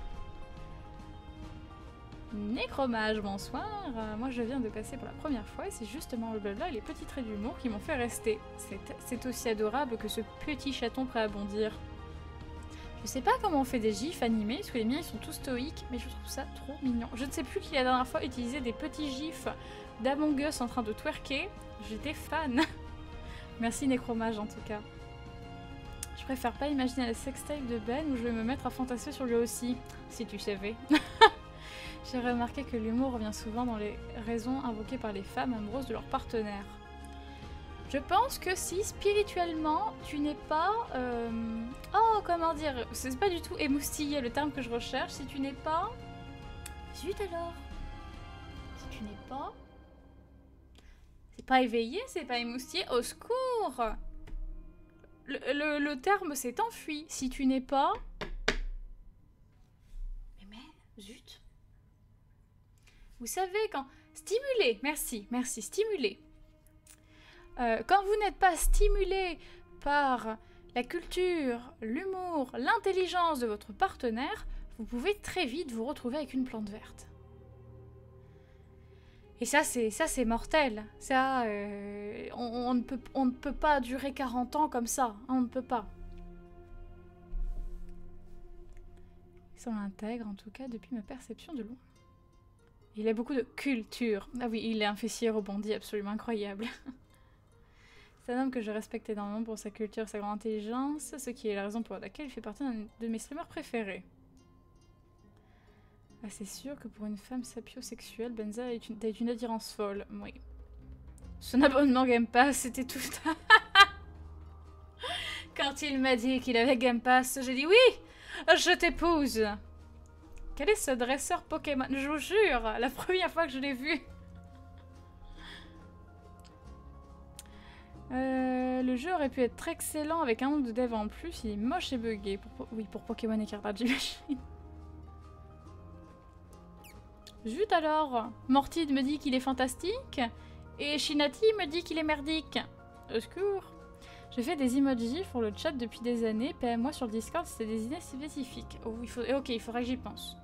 dire. Nécromage, bonsoir. Euh, moi je viens de passer pour la première fois et c'est justement le blabla et les petits traits d'humour qui m'ont fait rester. C'est aussi adorable que ce petit chaton prêt à bondir. Je sais pas comment on fait des gifs animés, parce que les miens ils sont tous stoïques, mais je trouve ça trop mignon. Je ne sais plus qui la dernière fois utilisait des petits gifs d'Among Us en train de twerker. J'étais fan. Merci Nécromage en tout cas. Je préfère pas imaginer la sextape de Ben où je vais me mettre à fantasmer sur lui aussi. Si tu savais. J'ai remarqué que l'humour revient souvent dans les raisons invoquées par les femmes amoureuses de leur partenaire. Je pense que si spirituellement tu n'es pas... Euh... Oh, comment dire, c'est pas du tout émoustillé le terme que je recherche. Si tu n'es pas... Zut alors. Si tu n'es pas... C'est pas éveillé, c'est pas émoustillé. Au secours! Le, le, le terme s'est enfui. Si tu n'es pas... Mais mais, zut. Vous savez quand... Stimuler, merci, merci, stimuler. Euh, quand vous n'êtes pas stimulé par la culture, l'humour, l'intelligence de votre partenaire, vous pouvez très vite vous retrouver avec une plante verte. Et ça, c'est ça, c'est mortel. Ça, euh, on, on, ne peut, on ne peut pas durer quarante ans comme ça. On ne peut pas. semble intègre, en tout cas, depuis ma perception de loin. Il a beaucoup de culture. Ah oui, il est un fessier rebondi absolument incroyable. C'est un homme que je respecte énormément pour sa culture et sa grande intelligence, ce qui est la raison pour laquelle il fait partie d'un de mes streamers préférés. Ah, c'est sûr que pour une femme sapiosexuelle, Benza est une, est une attirance folle. Oui. Son abonnement Game Pass, c'était tout... Quand il m'a dit qu'il avait Game Pass, j'ai dit oui, je t'épouse. Quel est ce dresseur Pokémon? Je vous jure, la première fois que je l'ai vu. Euh, le jeu aurait pu être très excellent avec un nombre de devs en plus. Il est moche et buggé. Pour, oui, pour Pokémon Écarlate, j'imagine. Zut alors. Mortid me dit qu'il est fantastique. Et Shinati me dit qu'il est merdique. Au secours. Je fais des emojis pour le chat depuis des années. P M moi sur le Discord si c'est des idées spécifiques. Oh, il faut... Ok, il faudrait que j'y pense.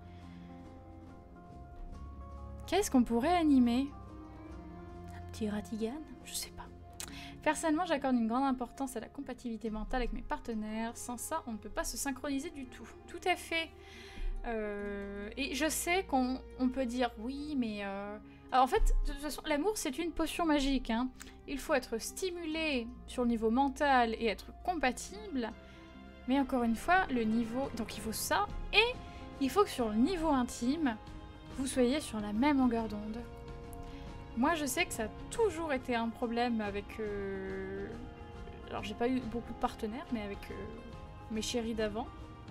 Qu'est-ce qu'on pourrait animer? Un petit Ratigan? Je sais pas. Personnellement, j'accorde une grande importance à la compatibilité mentale avec mes partenaires. Sans ça, on ne peut pas se synchroniser du tout. Tout à fait. Euh... Et je sais qu'on on peut dire oui, mais... Euh... Alors en fait, de toute façon, l'amour, c'est une potion magique. Hein. Il faut être stimulé sur le niveau mental et être compatible. Mais encore une fois, le niveau... Donc il faut ça. Et il faut que sur le niveau intime, vous soyez sur la même longueur d'onde. Moi, je sais que ça a toujours été un problème avec... Euh... Alors, j'ai pas eu beaucoup de partenaires, mais avec euh, mes chéris d'avant.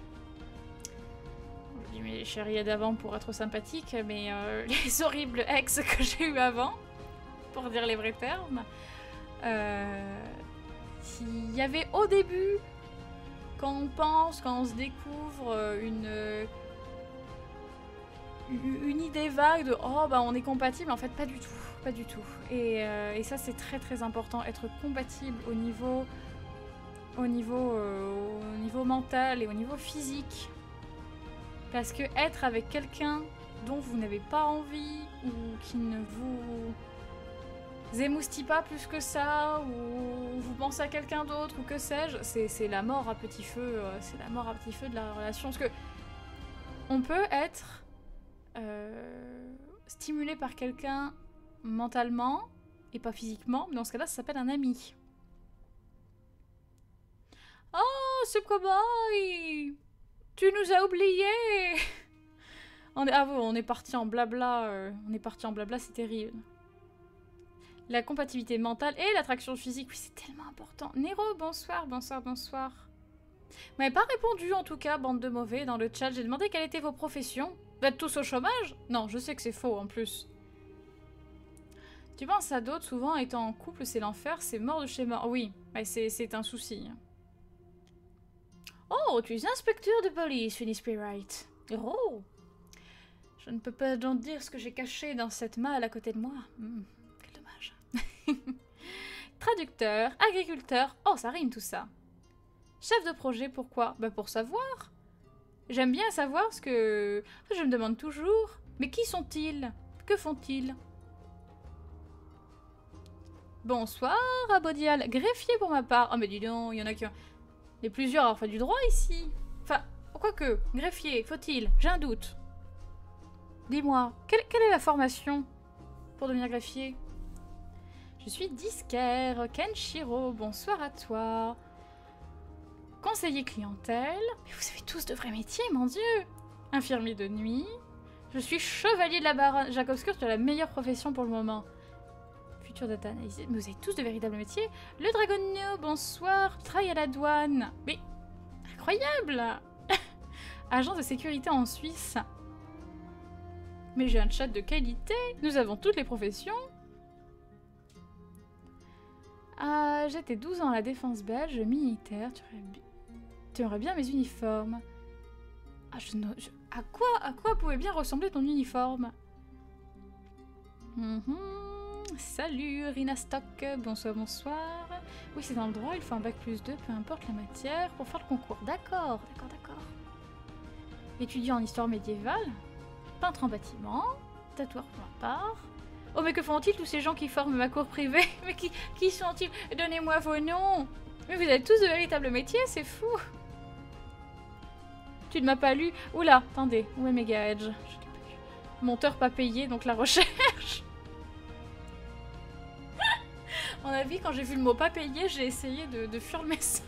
Je dis mes chéris d'avant pour être sympathique, mais euh, les horribles ex que j'ai eu avant, pour dire les vrais termes. Euh... Il y avait au début, quand on pense, quand on se découvre une... une idée vague de oh bah on est compatible, en fait pas du tout, pas du tout. Et, euh, et ça c'est très très important, être compatible au niveau au niveau euh, au niveau mental et au niveau physique. Parce que être avec quelqu'un dont vous n'avez pas envie ou qui ne vous émoustille pas plus que ça ou vous pensez à quelqu'un d'autre ou que sais-je, c'est la mort à petit feu, c'est la mort à petit feu de la relation. Parce que on peut être Euh, stimulé par quelqu'un mentalement et pas physiquement, mais dans ce cas-là, ça s'appelle un ami. Oh, ce cowboy! Tu nous as oubliés! on est, ah bon, on est parti en blabla, euh, on est parti en blabla, c'est terrible. La compatibilité mentale et l'attraction physique, oui, c'est tellement important. Nero, bonsoir, bonsoir, bonsoir. Vous m'avez pas répondu en tout cas, bande de mauvais, dans le chat. J'ai demandé quelles étaient vos professions. Vous êtes tous au chômage? Non, je sais que c'est faux en plus. Tu penses à d'autres, souvent étant en couple, c'est l'enfer, c'est mort de chez mort. Oui, c'est un souci. Oh, tu es inspecteur de police, Funny Spirit. Oh, je ne peux pas donc dire ce que j'ai caché dans cette malle à côté de moi. Mmh, quel dommage. Traducteur, agriculteur, oh ça rime tout ça. Chef de projet, pourquoi? Bah pour savoir. J'aime bien savoir ce que... Je me demande toujours. Mais qui sont-ils? Que font-ils? Bonsoir, Abodial. Greffier pour ma part. Oh mais dis donc, il y en a qui ont... Il y a plusieurs à avoir fait du droit ici. Enfin, quoique, greffier, faut-il? J'ai un doute. Dis-moi, quelle, quelle est la formation pour devenir greffier? Je suis disquaire. Kenshiro, bonsoir à toi. Conseiller clientèle. Mais vous avez tous de vrais métiers, mon Dieu. Infirmier de nuit. Je suis chevalier de la baronne. Jacob Scout, tu as la meilleure profession pour le moment. Futur data analyse. Mais vous avez tous de véritables métiers. Le Dragonio, bonsoir. Tu travailles à la douane. Mais incroyable. Agence de sécurité en Suisse. Mais j'ai un chat de qualité. Nous avons toutes les professions. Ah, j'étais douze ans à la défense belge, militaire. Tu aurais, tu aurais bien mes uniformes. Ah, je, je, à quoi, à quoi pouvait bien ressembler ton uniforme? mm-hmm. Salut, Rina Stock. Bonsoir, bonsoir. Oui, c'est dans le droit, il faut un bac plus deux, peu importe la matière, pour faire le concours. D'accord, d'accord, d'accord. Étudiant en histoire médiévale, peintre en bâtiment, tatoueur pour ma part. Oh mais que font-ils tous ces gens qui forment ma cour privée? Mais qui, qui sont-ils? Donnez-moi vos noms. Mais vous avez tous de véritables métiers, c'est fou. Tu ne m'as pas lu. Oula, attendez, où est Mega Edge? Je l'ai pas vu. Monteur pas payé, donc la recherche. On a vu, quand j'ai vu le mot pas payé, j'ai essayé de, de fuir le message.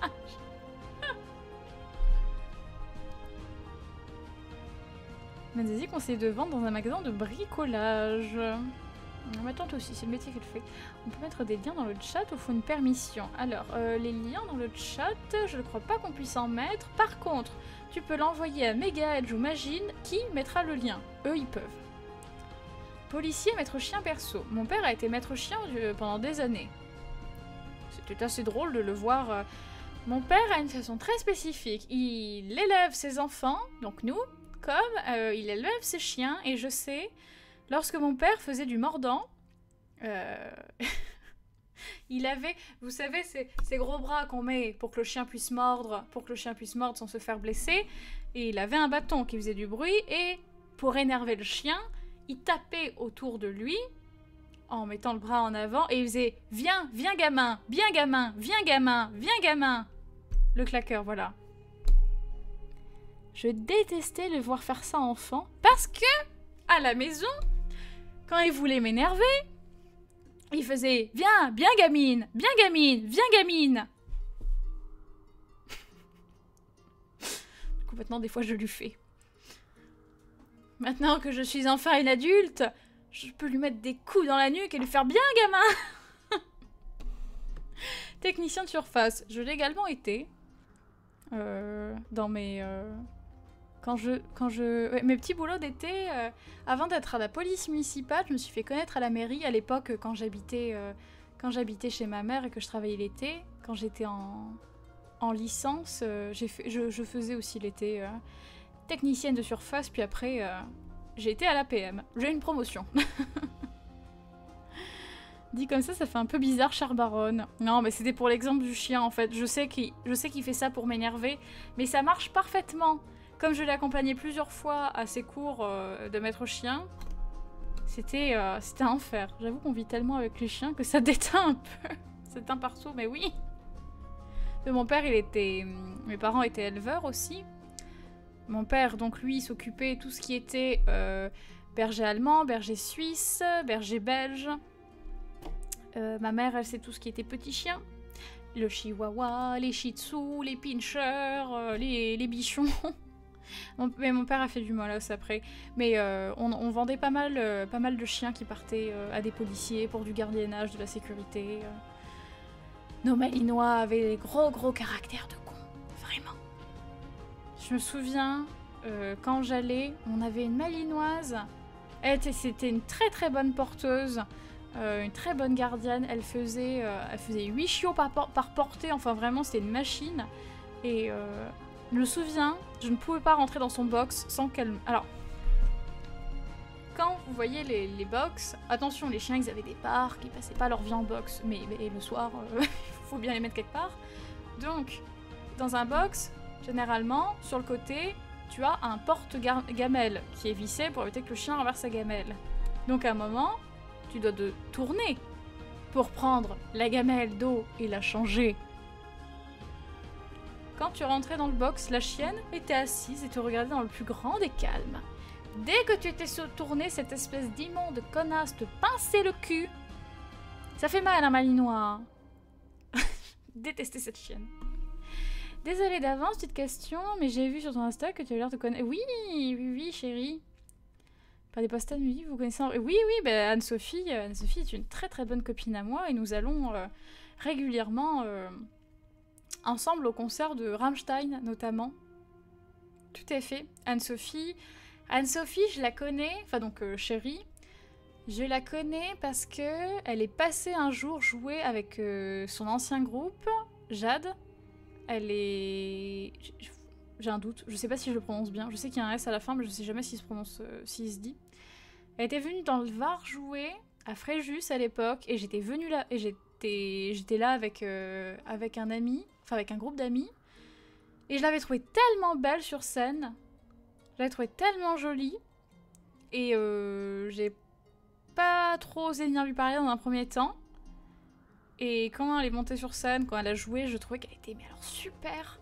Madzi conseille de vendre dans un magasin de bricolage. Ma tante aussi, c'est le métier qu'elle fait. On peut mettre des liens dans le chat ou faut une permission? Alors, euh, les liens dans le chat, je ne crois pas qu'on puisse en mettre. Par contre, tu peux l'envoyer à Mega Edge ou Magine qui mettra le lien. Eux, ils peuvent. Policier, maître chien perso. Mon père a été maître chien pendant des années. C'était assez drôle de le voir. Euh... Mon père a une façon très spécifique. Il élève ses enfants, donc nous, comme euh, il élève ses chiens. Et je sais, lorsque mon père faisait du mordant, euh... il avait, vous savez, ces, ces gros bras qu'on met pour que le chien puisse mordre, pour que le chien puisse mordre sans se faire blesser. Et il avait un bâton qui faisait du bruit. Et pour énerver le chien, il tapait autour de lui en mettant le bras en avant et il faisait « Viens, viens gamin, bien gamin, viens gamin, viens gamin !» Le claqueur, voilà. Je détestais le voir faire ça enfant parce que, à la maison, quand il voulait m'énerver, il faisait « Viens, bien gamine, bien gamine, viens gamine !» Complètement, des fois, je lui fais. Maintenant que je suis enfin une adulte, je peux lui mettre des coups dans la nuque et lui faire bien, gamin. Technicien de surface. Je l'ai également été. Euh, dans mes... Euh, quand je... Quand je ouais, mes petits boulots d'été, euh, avant d'être à la police municipale, je me suis fait connaître à la mairie à l'époque quand j'habitais euh, quand j'habitais chez ma mère et que je travaillais l'été. Quand j'étais en, en licence, euh, j'ai fait, je, je faisais aussi l'été... Euh, technicienne de surface, puis après, euh, j'ai été à l'A P M. J'ai une promotion. Dit comme ça, ça fait un peu bizarre, chère baronne. Non, mais c'était pour l'exemple du chien, en fait. Je sais qu'il qu'il fait ça pour m'énerver, mais ça marche parfaitement. Comme je l'ai accompagné plusieurs fois à ses cours euh, de maître chien, c'était euh, c'était un enfer. J'avoue qu'on vit tellement avec les chiens que ça déteint un peu. Ça déteint partout, mais oui. Mais mon père, il était... Mes parents étaient éleveurs aussi. Mon père, donc lui, s'occupait de tout ce qui était euh, berger allemand, berger suisse, berger belge. Euh, ma mère, elle sait tout ce qui était petit chien. Le chihuahua, les shih tzus, les pinchers, euh, les, les bichons. mon, mais mon père a fait du molosse après. Mais euh, on, on vendait pas mal, euh, pas mal de chiens qui partaient euh, à des policiers pour du gardiennage, de la sécurité. Euh. Nos malinois avaient des gros gros caractères de cons, vraiment. Je me souviens, euh, quand j'allais, on avait une malinoise. C'était une très très bonne porteuse, euh, une très bonne gardienne. Elle faisait, euh, elle faisait huit chiots par, par portée, enfin vraiment c'était une machine. Et euh, je me souviens, je ne pouvais pas rentrer dans son box sans qu'elle... Alors, quand vous voyez les, les box, attention, les chiens ils avaient des parcs, ils passaient pas leur vie en box, mais, mais le soir, il euh, faut bien les mettre quelque part. Donc, dans un box... Généralement, sur le côté, tu as un porte-gamelle qui est vissé pour éviter que le chien renverse sa gamelle. Donc à un moment, tu dois de tourner pour prendre la gamelle d'eau et la changer. Quand tu rentrais dans le box, la chienne était assise et te regardait dans le plus grand des calmes. Dès que tu étais tourné, cette espèce d'immonde connasse te pinçait le cul. Ça fait mal, un malinois. Détestais cette chienne. Désolée d'avance, petite question, mais j'ai vu sur ton Insta que tu as l'air de connaître... Oui, oui, oui, chérie. Pas des postes mais oui, vous connaissez... Oui, oui, bah, Anne-Sophie Anne-Sophie est une très très bonne copine à moi et nous allons euh, régulièrement euh, ensemble au concert de Rammstein, notamment. Tout à fait. Anne-Sophie... Anne-Sophie, je la connais, enfin donc euh, chérie, je la connais parce que elle est passée un jour jouer avec euh, son ancien groupe, Jade. Elle est... J'ai un doute, je sais pas si je le prononce bien. Je sais qu'il y a un S à la fin, mais je sais jamais s'il se prononce, euh, s'il se dit. Elle était venue dans le Var jouer, à Fréjus à l'époque, et j'étais venue là, et j'étais j'étais là avec, euh, avec un ami, enfin avec un groupe d'amis, et je l'avais trouvée tellement belle sur scène, je l'avais trouvée tellement jolie, et euh, j'ai pas trop osé venir lui parler dans un premier temps. Et quand elle est montée sur scène, quand elle a joué, je trouvais qu'elle était mais alors super.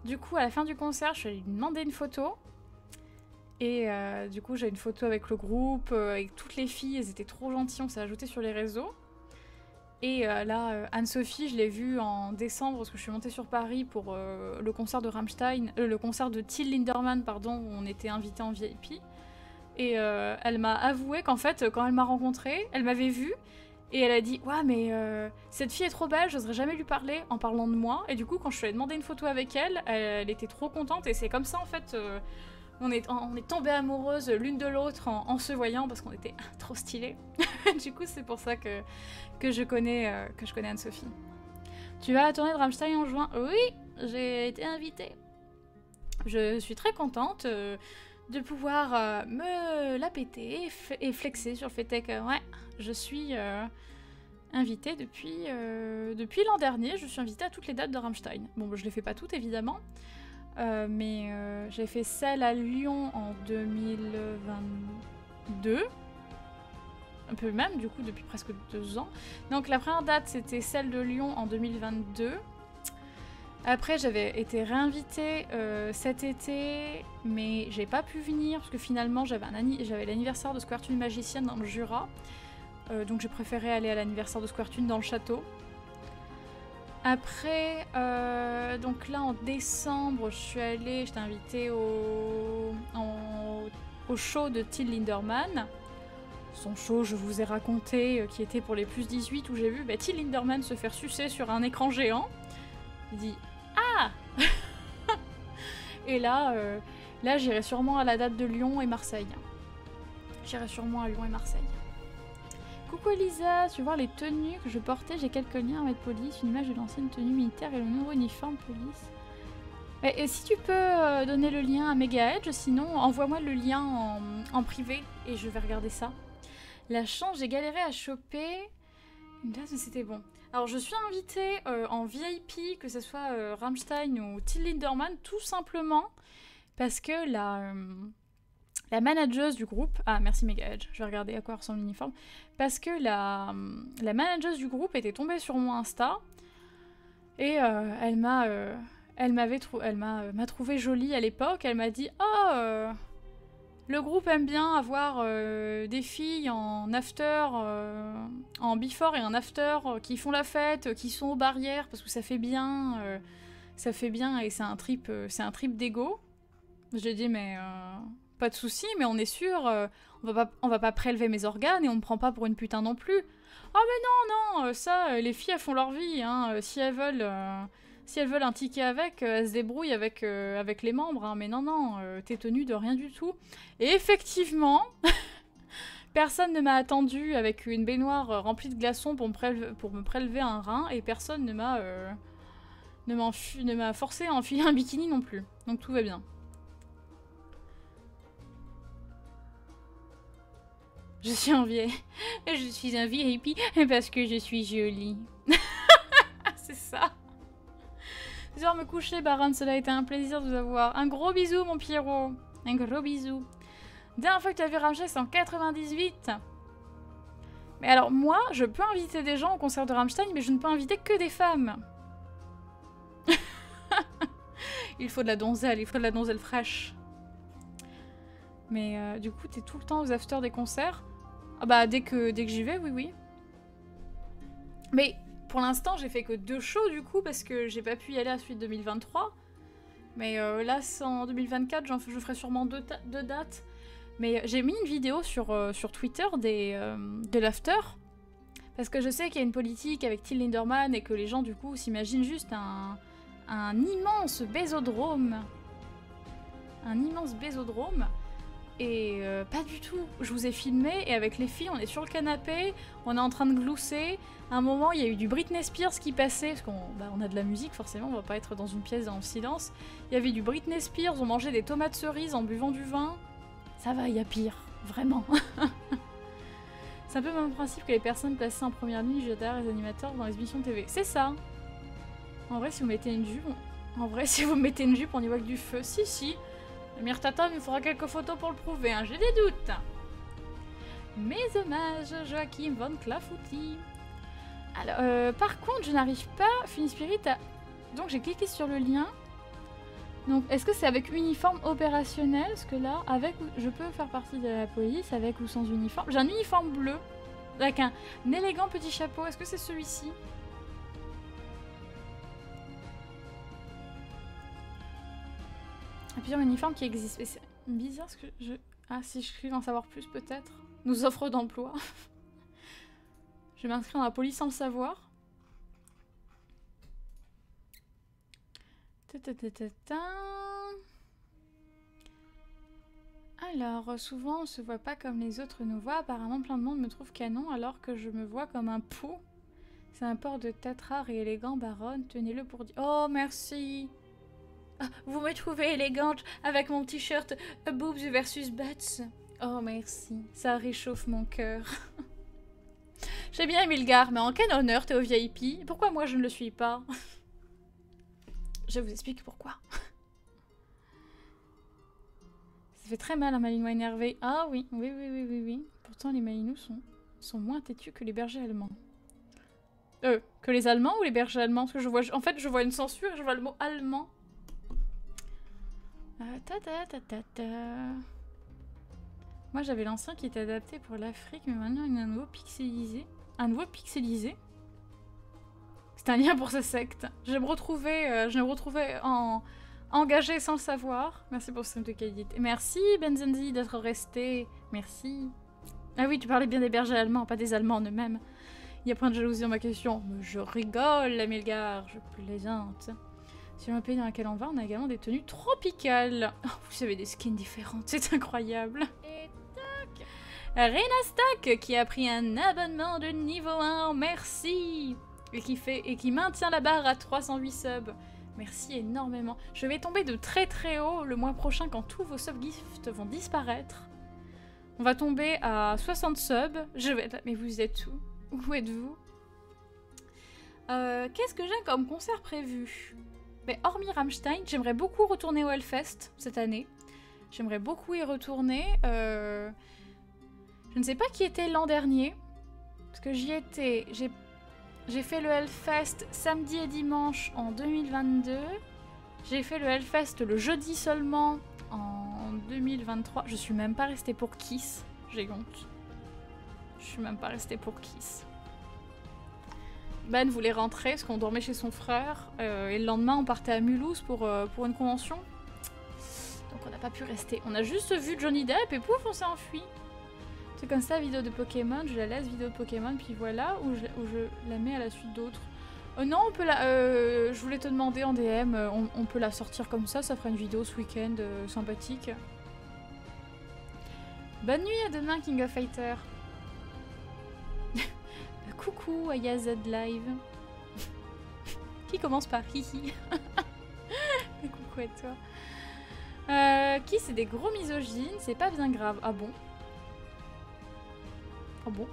du coup, à la fin du concert, je suis allée lui demander une photo. Et euh, du coup, j'ai une photo avec le groupe, euh, avec toutes les filles, elles étaient trop gentilles, on s'est ajouté sur les réseaux. Et euh, là, euh, Anne-Sophie, je l'ai vue en décembre, parce que je suis montée sur Paris pour euh, le concert de Rammstein, euh, le concert de Till Lindemann, pardon, où on était invités en V I P. Et euh, elle m'a avoué qu'en fait, quand elle m'a rencontrée, elle m'avait vue, et elle a dit « Ouais, mais euh, cette fille est trop belle, j'oserais jamais lui parler en parlant de moi. » Et du coup, quand je suis allée demander une photo avec elle, elle, elle était trop contente, et c'est comme ça, en fait... Euh, On est, on est tombées amoureuses l'une de l'autre en, en se voyant parce qu'on était trop stylées. Du coup, c'est pour ça que, que je connais, euh, que je connais Anne-Sophie. Tu vas à la tournée de Rammstein en juin? Oui, j'ai été invitée. Je suis très contente euh, de pouvoir euh, me la péter et flexer sur le fait que ouais, je suis euh, invitée depuis, euh, depuis l'an dernier. Je suis invitée à toutes les dates de Rammstein. Bon, je les fais pas toutes évidemment. Euh, mais euh, j'ai fait celle à Lyon en deux mille vingt-deux, un peu même du coup depuis presque deux ans. Donc la première date c'était celle de Lyon en deux mille vingt-deux. Après j'avais été réinvitée euh, cet été, mais j'ai pas pu venir parce que finalement j'avais l'anniversaire de Square Toon Magicienne dans le Jura, euh, donc j'ai préféré aller à l'anniversaire de Square Toon dans le château. Après, euh, donc là en décembre, je suis allée, j'étais invitée au, en, au show de Till Lindemann. Son show, je vous ai raconté, euh, qui était pour les plus dix-huit, où j'ai vu bah, Till Lindemann se faire sucer sur un écran géant. Il dit « Ah !» Et là, euh, là j'irai sûrement à la date de Lyon et Marseille. J'irai sûrement à Lyon et Marseille. Coucou Elisa, tu vois les tenues que je portais, j'ai quelques liens avec police, une image de l'ancienne tenue militaire et le nouveau uniforme police. Et, et si tu peux euh, donner le lien à Mega Edge, sinon envoie-moi le lien en, en privé et je vais regarder ça. La chance, j'ai galéré à choper une date, mais c'était bon. Alors je suis invitée euh, en V I P, que ce soit euh, Rammstein ou Till Lindemann, tout simplement parce que la... Euh, La manageuse du groupe... Ah, merci Mega Edge, je vais regarder à quoi ressemble l'uniforme. Parce que la, la manageuse du groupe était tombée sur mon Insta. Et euh, elle m'a... Euh, elle m'avait trou elle m'a euh, trouvé jolie à l'époque. Elle m'a dit « Oh, euh, le groupe aime bien avoir euh, des filles en after, euh, en before et en after, euh, qui font la fête, euh, qui sont aux barrières, parce que ça fait bien, euh, ça fait bien et c'est un trip, euh, c'est un trip d'ego. » Je lui ai dit « Mais... Euh, pas de soucis, mais on est sûr, euh, on, va pas, on va pas prélever mes organes et on me prend pas pour une putain non plus. » « Ah mais non, non, euh, ça, euh, les filles elles font leur vie, hein, euh, si elles veulent... Euh, Si elles veulent un ticket avec, euh, elles se débrouillent avec, euh, avec les membres, hein, mais non, non, euh, t'es tenue de rien du tout. » Et effectivement, personne ne m'a attendu avec une baignoire euh, remplie de glaçons pour me, prélever, pour me prélever un rein, et personne ne m'a euh, ne m'a forcé à enfiler un bikini non plus. Donc tout va bien. Je suis en vieille. Je suis un V I P parce que je suis jolie. C'est ça. Je vais me coucher, Baron. Cela a été un plaisir de vous avoir. Un gros bisou, mon Pierrot. Un gros bisou. Dernière fois que tu as vu Rammstein, c'est en quatre-vingt-dix-huit. Mais alors, moi, je peux inviter des gens au concert de Rammstein, mais je ne peux inviter que des femmes. Il faut de la donzelle, il faut de la donzelle fraîche. Mais euh, du coup, t'es tout le temps aux afters des concerts. Ah bah, dès que, dès que j'y vais, oui, oui. Mais pour l'instant, j'ai fait que deux shows, du coup, parce que j'ai pas pu y aller à celui de deux mille vingt-trois. Mais euh, là, en deux mille vingt-quatre, je ferai sûrement deux, deux dates. Mais j'ai mis une vidéo sur, euh, sur Twitter des, euh, de l'after. Parce que je sais qu'il y a une politique avec Till Lindemann et que les gens, du coup, s'imaginent juste un, un immense bésodrome. Un immense bésodrome. Et euh, pas du tout. Je vous ai filmé et avec les filles, on est sur le canapé, on est en train de glousser. À un moment, il y a eu du Britney Spears qui passait, parce qu'on bah, on a de la musique, forcément, on va pas être dans une pièce dans le silence. Il y avait du Britney Spears, on mangeait des tomates cerises en buvant du vin. Ça va, il y a pire, vraiment. C'est un peu le même principe que les personnes placées en première ligne, j'adore les animateurs dans les émissions de T V. C'est ça. En vrai, si vous mettez une jupe, on... en vrai, si vous mettez une jupe, on y voit que du feu. Si, si. Amir Tata, il me faudra quelques photos pour le prouver, hein, j'ai des doutes. Mes hommages, Joachim von Clafouti. Alors, euh, par contre, je n'arrive pas, Funny Spirit, à... Donc j'ai cliqué sur le lien. Donc, est-ce que c'est avec uniforme opérationnel? Parce que là, avec, je peux faire partie de la police avec ou sans uniforme. J'ai un uniforme bleu avec un, un élégant petit chapeau. Est-ce que c'est celui-ci? Il y a plusieurs uniformes qui existent. Mais c'est bizarre ce que je... Ah, si je clique en savoir plus, peut-être. Nos offres d'emploi. Je vais m'inscrire dans la police sans le savoir. Alors, souvent on se voit pas comme les autres nous voient. Apparemment, plein de monde me trouve canon alors que je me vois comme un pou. C'est un port de tête rare et élégant, baronne. Tenez-le pour dire. Oh, merci. Ah, vous me trouvez élégante avec mon t-shirt boobs versus butts. Oh, merci. Ça réchauffe mon cœur. J'ai bien aimé le gars, mais en quel honneur t'es au V I P? Pourquoi moi je ne le suis pas? Je vous explique pourquoi. Ça fait très mal un malinois énervé. Ah oui, oui, oui, oui, oui, oui. Pourtant les malinous sont, sont moins têtus que les bergers allemands. Euh, que les Allemands ou les bergers allemands? Parce que je vois, en fait, je vois une censure et je vois le mot allemand. Euh, ta ta ta ta ta. Moi j'avais l'ancien qui était adapté pour l'Afrique, mais maintenant il y a un nouveau pixelisé. Un nouveau pixelisé. C'est un lien pour ce secte. Je vais me retrouver, euh, je vais me retrouver en engagé sans le savoir. Merci pour ce stream de qualité. Merci Benzenzi d'être resté. Merci. Ah oui, tu parlais bien des bergers allemands, pas des Allemands en eux-mêmes. Il y a point de jalousie dans ma question. Mais je rigole, la Milgar, je plaisante. Sur un pays dans lequel on va, on a également des tenues tropicales. Oh, vous avez des skins différentes, c'est incroyable. Et tac, Rena Stack qui a pris un abonnement de niveau un, merci. Et qui, fait, et qui maintient la barre à trois cent huit subs. Merci énormément. Je vais tomber de très très haut le mois prochain quand tous vos subgifts vont disparaître. On va tomber à soixante subs. Je vais... Mais vous êtes où? Où êtes-vous? euh, Qu'est-ce que j'ai comme concert prévu? Mais hormis Rammstein, j'aimerais beaucoup retourner au Hellfest cette année. J'aimerais beaucoup y retourner. Euh... Je ne sais pas qui était l'an dernier. Parce que j'y étais. J'ai J'ai fait le Hellfest samedi et dimanche en deux mille vingt-deux. J'ai fait le Hellfest le jeudi seulement en deux mille vingt-trois. Je suis même pas restée pour Kiss. J'ai honte. Je suis même pas restée pour Kiss. Ben voulait rentrer parce qu'on dormait chez son frère. Euh, et le lendemain, on partait à Mulhouse pour, euh, pour une convention. Donc on n'a pas pu rester. On a juste vu Johnny Depp et pouf, on s'est enfui. C'est comme ça, vidéo de Pokémon, je la laisse vidéo de Pokémon, puis voilà, ou je, ou je la mets à la suite d'autres. Euh, non, on peut la... Euh, je voulais te demander en D M, euh, on, on peut la sortir comme ça, ça fera une vidéo ce week-end euh, sympathique. Bonne nuit, à demain, King of Fighter. Coucou, Aya Z Live. Qui commence par hihi. Coucou à toi. Euh, qui c'est des gros misogynes, c'est pas bien grave. Ah bon? Ah bon?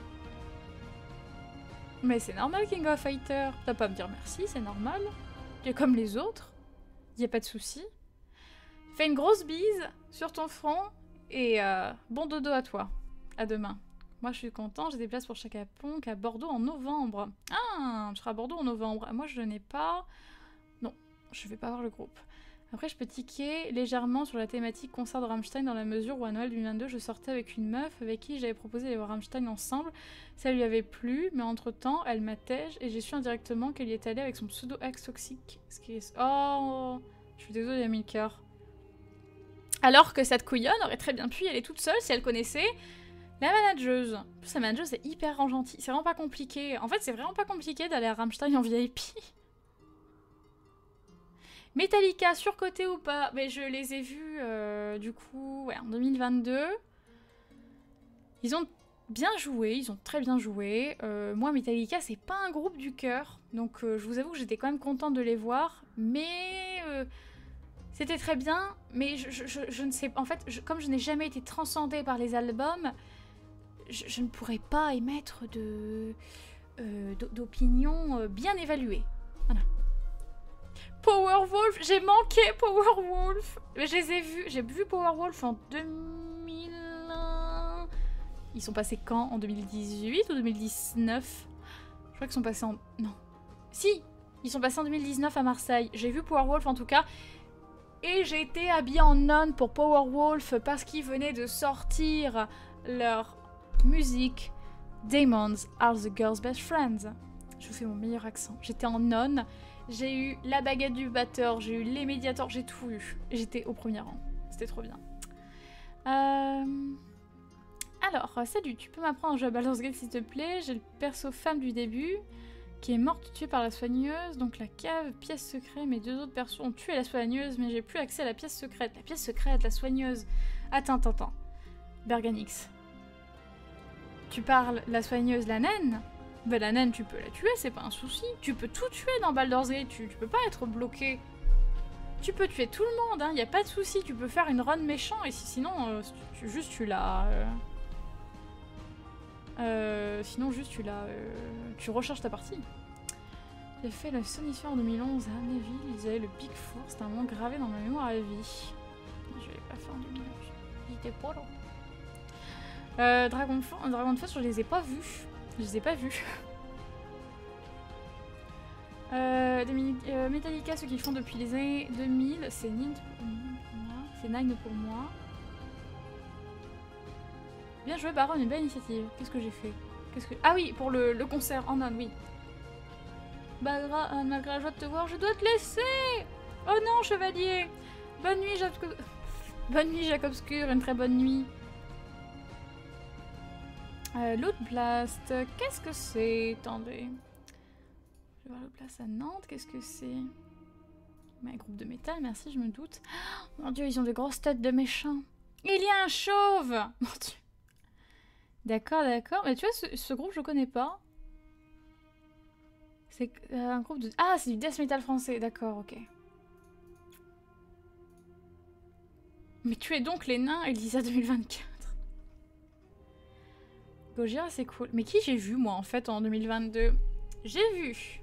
Mais c'est normal, King of Fighter. T'as pas à me dire merci, c'est normal. Tu es comme les autres. Y a pas de souci. Fais une grosse bise sur ton front et euh, bon dodo à toi. À demain. Moi je suis content, j'ai des places pour Chaka Ponk à Bordeaux en novembre. Ah, je serai à Bordeaux en novembre. Moi je n'ai pas... Non, je vais pas voir le groupe. Après, je peux tiquer légèrement sur la thématique concert de Rammstein dans la mesure où à Noël deux mille vingt-deux, je sortais avec une meuf avec qui j'avais proposé d'aller voir Rammstein ensemble. Ça lui avait plu, mais entre-temps, elle m'a tège et j'ai su indirectement qu'elle y est allée avec son pseudo-ex toxique. Ce qui est... Oh, je suis désolée, Amilcar. Alors que cette couillonne aurait très bien pu y aller toute seule si elle connaissait la manageuse. En plus, la manageuse est hyper gentille. C'est vraiment pas compliqué. En fait, c'est vraiment pas compliqué d'aller à Rammstein en V I P. Metallica, surcoté ou pas? Mais je les ai vus, euh, du coup, ouais, en deux mille vingt-deux. Ils ont bien joué, ils ont très bien joué. Euh, moi, Metallica, c'est pas un groupe du cœur. Donc, euh, je vous avoue que j'étais quand même contente de les voir. Mais... Euh, c'était très bien. Mais je, je, je, je ne sais pas... En fait, je, comme je n'ai jamais été transcendée par les albums, je, je ne pourrais pas émettre de euh, d'opinion bien évaluée. Voilà. Powerwolf, j'ai manqué Powerwolf. Je les ai vus, j'ai vu Powerwolf en deux mille... Ils sont passés quand? En deux mille dix-huit ou deux mille dix-neuf? Je crois qu'ils sont passés en... Non. Si, ils sont passés en deux mille dix-neuf à Marseille. J'ai vu Powerwolf en tout cas. Et j'ai été habillée en nonne pour Powerwolf parce qu'ils venaient de sortir leur musique Demons are the girl's best friends. Je vous fais mon meilleur accent. J'étais en nonne, j'ai eu la baguette du batteur, j'ai eu les médiators, j'ai tout eu. J'étais au premier rang. C'était trop bien. Euh... Alors, salut, tu peux m'apprendre à jouer à Baldur's Gate s'il te plaît? J'ai le perso femme du début qui est morte tuée par la soigneuse, donc la cave, pièce secrète, mes deux autres persos ont tué la soigneuse, mais j'ai plus accès à la pièce secrète. La pièce secrète, la soigneuse. Attends, attends, attends. Berganix. Tu parles la soigneuse, la naine? Bah la naine, tu peux la tuer, c'est pas un souci. Tu peux tout tuer dans Baldur's Gate, tu, tu peux pas être bloqué. Tu peux tuer tout le monde, hein, y a pas de souci. Tu peux faire une run méchant, et si, sinon, euh, tu, juste tu la... Euh... Euh, sinon, juste tu la... Euh, tu recharges ta partie. J'ai fait le Sonifère en deux mille onze à Amnéville, ils avaient le Big Four, c'était un moment gravé dans ma mémoire à vie. Je l'ai pas fait en deux mille onze. J'étais pas là. Euh, Dragon, Dragon Force, je les ai pas vus. Je les ai pas vus. Euh, euh, Metallica, ceux qui font depuis les années deux mille, c'est Nine pour moi. C'est Nine pour moi. Bien joué Baron, une belle initiative. Qu'est-ce que j'ai fait? Qu'est-ce que... Ah oui, pour le, le concert en non, oui. Bagra, euh, malgré la joie de te voir, je dois te laisser. Oh non, chevalier. Bonne nuit, Jacob... Bonne nuit, Jacob Obscur, une très bonne nuit. Euh, L'autre Blast, qu'est-ce que c'est? Attendez. Je vais voir l'autre Blast à Nantes, qu'est-ce que c'est? Un groupe de métal, merci, je me doute. Oh, mon dieu, ils ont de grosses têtes de méchants. Il y a un chauve. Mon dieu. D'accord, d'accord. Mais tu vois, ce, ce groupe, je connais pas. C'est euh, un groupe de... Ah, c'est du death metal français. D'accord, ok. Mais tu es donc les nains, Elisa deux mille vingt-quatre. Gojira, c'est cool. Mais qui j'ai vu, moi, en fait, en deux mille vingt-deux? J'ai vu...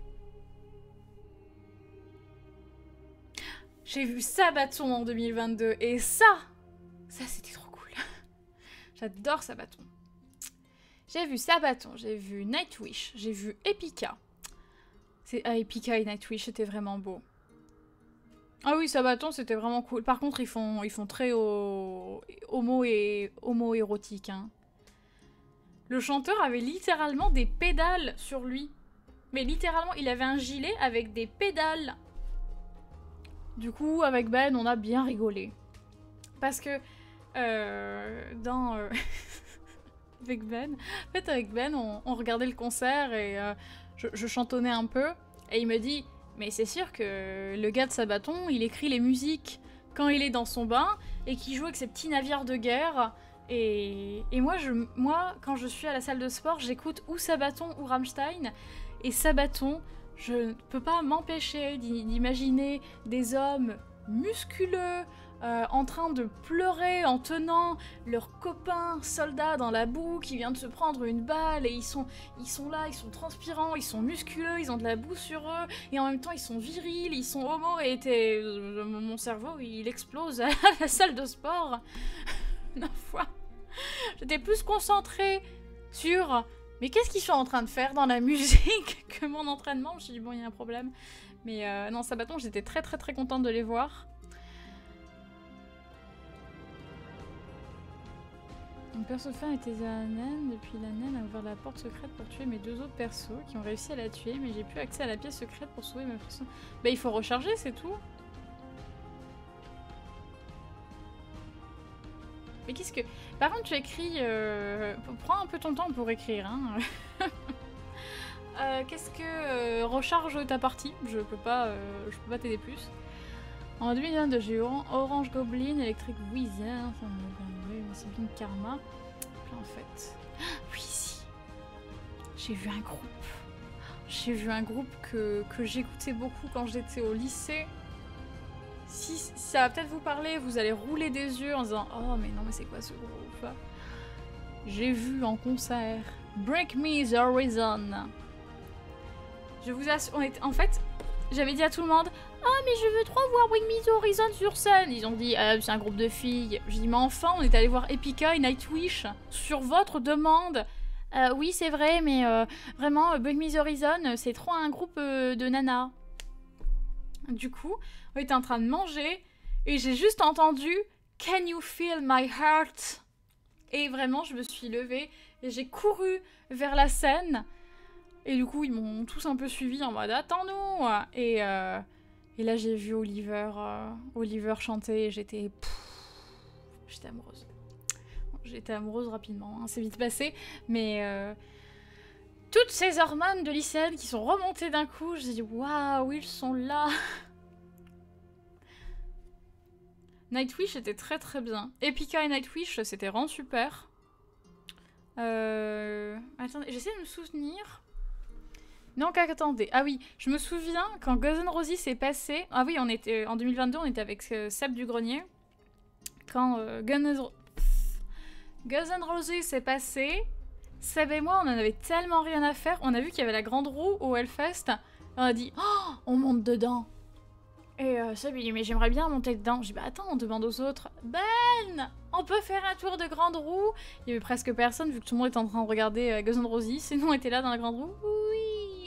J'ai vu Sabaton en deux mille vingt-deux. Et ça, ça, c'était trop cool. J'adore Sabaton. J'ai vu Sabaton, j'ai vu Nightwish, j'ai vu Epica. C'est ah, Epica et Nightwish, c'était vraiment beau. Ah oui, Sabaton, c'était vraiment cool. Par contre, ils font, ils font très au... homo et homo-érotique. Hein. Le chanteur avait littéralement des pédales sur lui. Mais littéralement, il avait un gilet avec des pédales. Du coup, avec Ben, on a bien rigolé. Parce que euh, dans... Euh... avec Ben, en fait, avec Ben, on, on regardait le concert et euh, je, je chantonnais un peu. Et il me dit, mais c'est sûr que le gars de Sabaton, il écrit les musiques quand il est dans son bain et qu'il joue avec ses petits navires de guerre. Et, et moi, je, moi, quand je suis à la salle de sport, j'écoute ou Sabaton ou Rammstein. Et Sabaton, je ne peux pas m'empêcher d'imaginer des hommes musculeux euh, en train de pleurer en tenant leur copain soldat dans la boue qui vient de se prendre une balle et ils sont, ils sont là, ils sont transpirants, ils sont musculeux, ils ont de la boue sur eux et en même temps ils sont virils, ils sont homo et était, euh, mon cerveau il explose à la salle de sport. Une fois, j'étais plus concentrée sur... Mais qu'est-ce qu'ils sont en train de faire dans la musique que mon entraînement? Je me suis dit, bon, il y a un problème. Mais euh, non, Sabaton, j'étais très très très contente de les voir. Mon perso fan était la naine. Depuis, la naine a ouvert la porte secrète pour tuer mes deux autres persos qui ont réussi à la tuer. Mais j'ai plus accès à la pièce secrète pour sauver ma personne. Bah, il faut recharger, c'est tout. Mais qu'est-ce que... Par contre, tu écris... Euh... Prends un peu ton temps pour écrire. Hein. euh, qu'est-ce que... Euh, recharge ta partie. Je peux pas, euh, je peux pas t'aider plus. En deux mille vingt-deux, j'ai eu Orange Goblin, Electric Wizard, c'est bien Karma. Puis en fait... Oui, si. J'ai vu un groupe. J'ai vu un groupe que, que j'écoutais beaucoup quand j'étais au lycée. Si ça va peut-être vous parler, vous allez rouler des yeux en disant « Oh, mais non, mais c'est quoi ce groupe ?» J'ai vu en concert Break Me the Horizon. Je vous assure, on était... en fait, j'avais dit à tout le monde « Oh, mais je veux trop voir Break Me the Horizon sur scène !» Ils ont dit ah, « C'est un groupe de filles. » J'ai dit « Mais enfin, on est allé voir Epica et Nightwish sur votre demande. Euh, » Oui, c'est vrai, mais euh, vraiment, Break Me the Horizon, c'est trop un groupe euh, de nanas. Du coup, on était en train de manger Et j'ai juste entendu « Can you feel my heart ?» Et vraiment, je me suis levée et j'ai couru vers la scène. Et du coup, ils m'ont tous un peu suivi en mode « Attends-nous !» Et, euh, et là, j'ai vu Oliver, euh, Oliver chanter et j'étais... J'étais amoureuse. J'étais amoureuse rapidement, hein, c'est vite passé. Mais euh, toutes ces hormones de lycéenne qui sont remontées d'un coup, j'ai dit « Waouh, ils sont là !» Nightwish était très très bien. Epica et Nightwish, c'était vraiment super. Euh... Attendez, j'essaie de me souvenir... Non, attendez. Ah oui, je me souviens quand Guns N' Roses s'est passé... Ah oui, on était en deux mille vingt-deux, on était avec euh, Seb du Grenier. Quand euh, Guns N' Guns N' Roses s'est passé, Seb et moi, on en avait tellement rien à faire. On a vu qu'il y avait la grande roue au Hellfest. On a dit, oh, on monte dedans. Et euh, Seb, il dit, mais j'aimerais bien monter dedans. Je dis, bah attends, on demande aux autres. Ben, on peut faire un tour de grande roue. Il y avait presque personne, vu que tout le monde était en train de regarder euh, Guns N' Roses. Et nous, on était là dans la grande roue. Oui.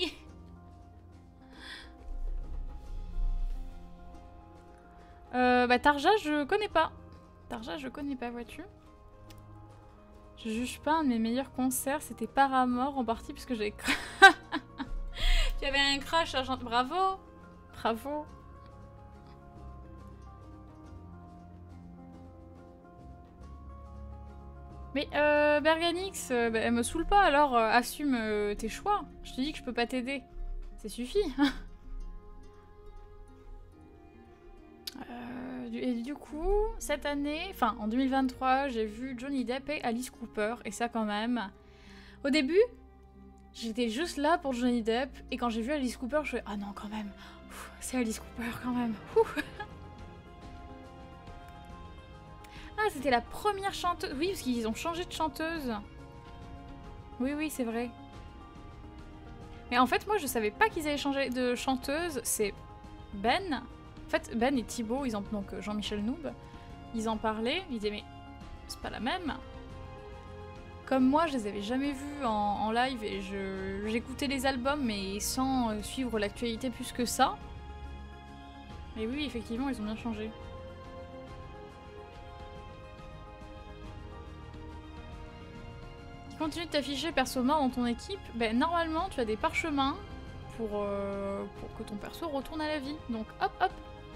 Euh, bah Tarja, je connais pas. Tarja, je connais pas, vois-tu. Je juge pas, un de mes meilleurs concerts, c'était Paramore, en partie parce que j'avais... J'avais un crush à chanter. Bravo. Bravo. Mais euh, Berganix, euh, bah, elle me saoule pas, alors euh, assume euh, tes choix. Je te dis que je peux pas t'aider. Ça suffit. euh, et du coup, cette année, enfin en deux mille vingt-trois, j'ai vu Johnny Depp et Alice Cooper. Et ça quand même... Au début, j'étais juste là pour Johnny Depp. Et quand j'ai vu Alice Cooper, je fais... Ah non, quand même. C'est Alice Cooper quand même. Ah, c'était la première chanteuse. Oui, parce qu'ils ont changé de chanteuse. Oui, oui, c'est vrai. Mais en fait, moi, je savais pas qu'ils avaient changé de chanteuse. C'est Ben. En fait, Ben et Thibaut, ils en... donc Jean-Michel Noob, ils en parlaient. Ils disaient, mais c'est pas la même. Comme moi, je les avais jamais vus en, en live et je j'écoutais les albums, mais sans suivre l'actualité plus que ça. Et oui, effectivement, ils ont bien changé. Continue de t'afficher perso mort dans ton équipe, ben normalement tu as des parchemins pour, euh, pour que ton perso retourne à la vie. Donc hop hop.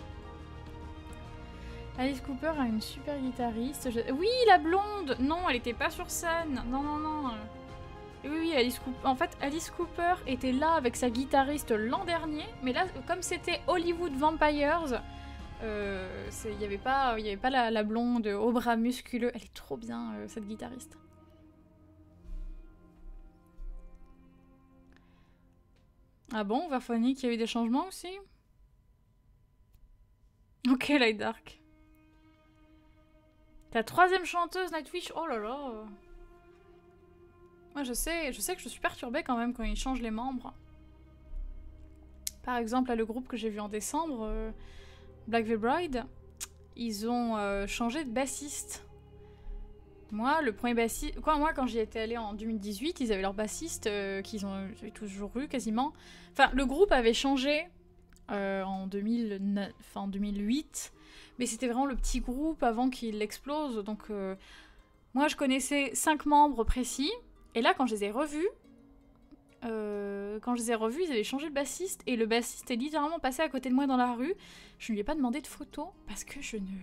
Alice Cooper a une super guitariste. Je... Oui, la blonde. Non, elle était pas sur scène. Non, non, non. Et oui, oui, Alice Cooper. En fait, Alice Cooper était là avec sa guitariste l'an dernier. Mais là, comme c'était Hollywood Vampires, euh, il n'y avait pas, y avait pas la, la blonde aux bras musculeux. Elle est trop bien, euh, cette guitariste. Ah bon, Verphonic, il y a eu des changements aussi? Ok, Light Dark. Ta troisième chanteuse, Nightwish, oh là là. Moi, je sais, je sais que je suis perturbée quand même quand ils changent les membres. Par exemple, là, le groupe que j'ai vu en décembre, euh, Black the Bride, ils ont euh, changé de bassiste. Moi, le premier bassiste... Quoi, moi, quand j'y étais allée en deux mille dix-huit, ils avaient leur bassiste euh, qu'ils ont toujours eu, quasiment. Enfin, le groupe avait changé euh, en deux mille neuf, enfin, deux mille huit, mais c'était vraiment le petit groupe avant qu'il explose. Donc, euh, moi, je connaissais cinq membres précis, et là, quand je les ai revus, euh, quand je les ai revus, ils avaient changé de bassiste, et le bassiste est littéralement passé à côté de moi dans la rue. Je ne lui ai pas demandé de photo, parce que je ne...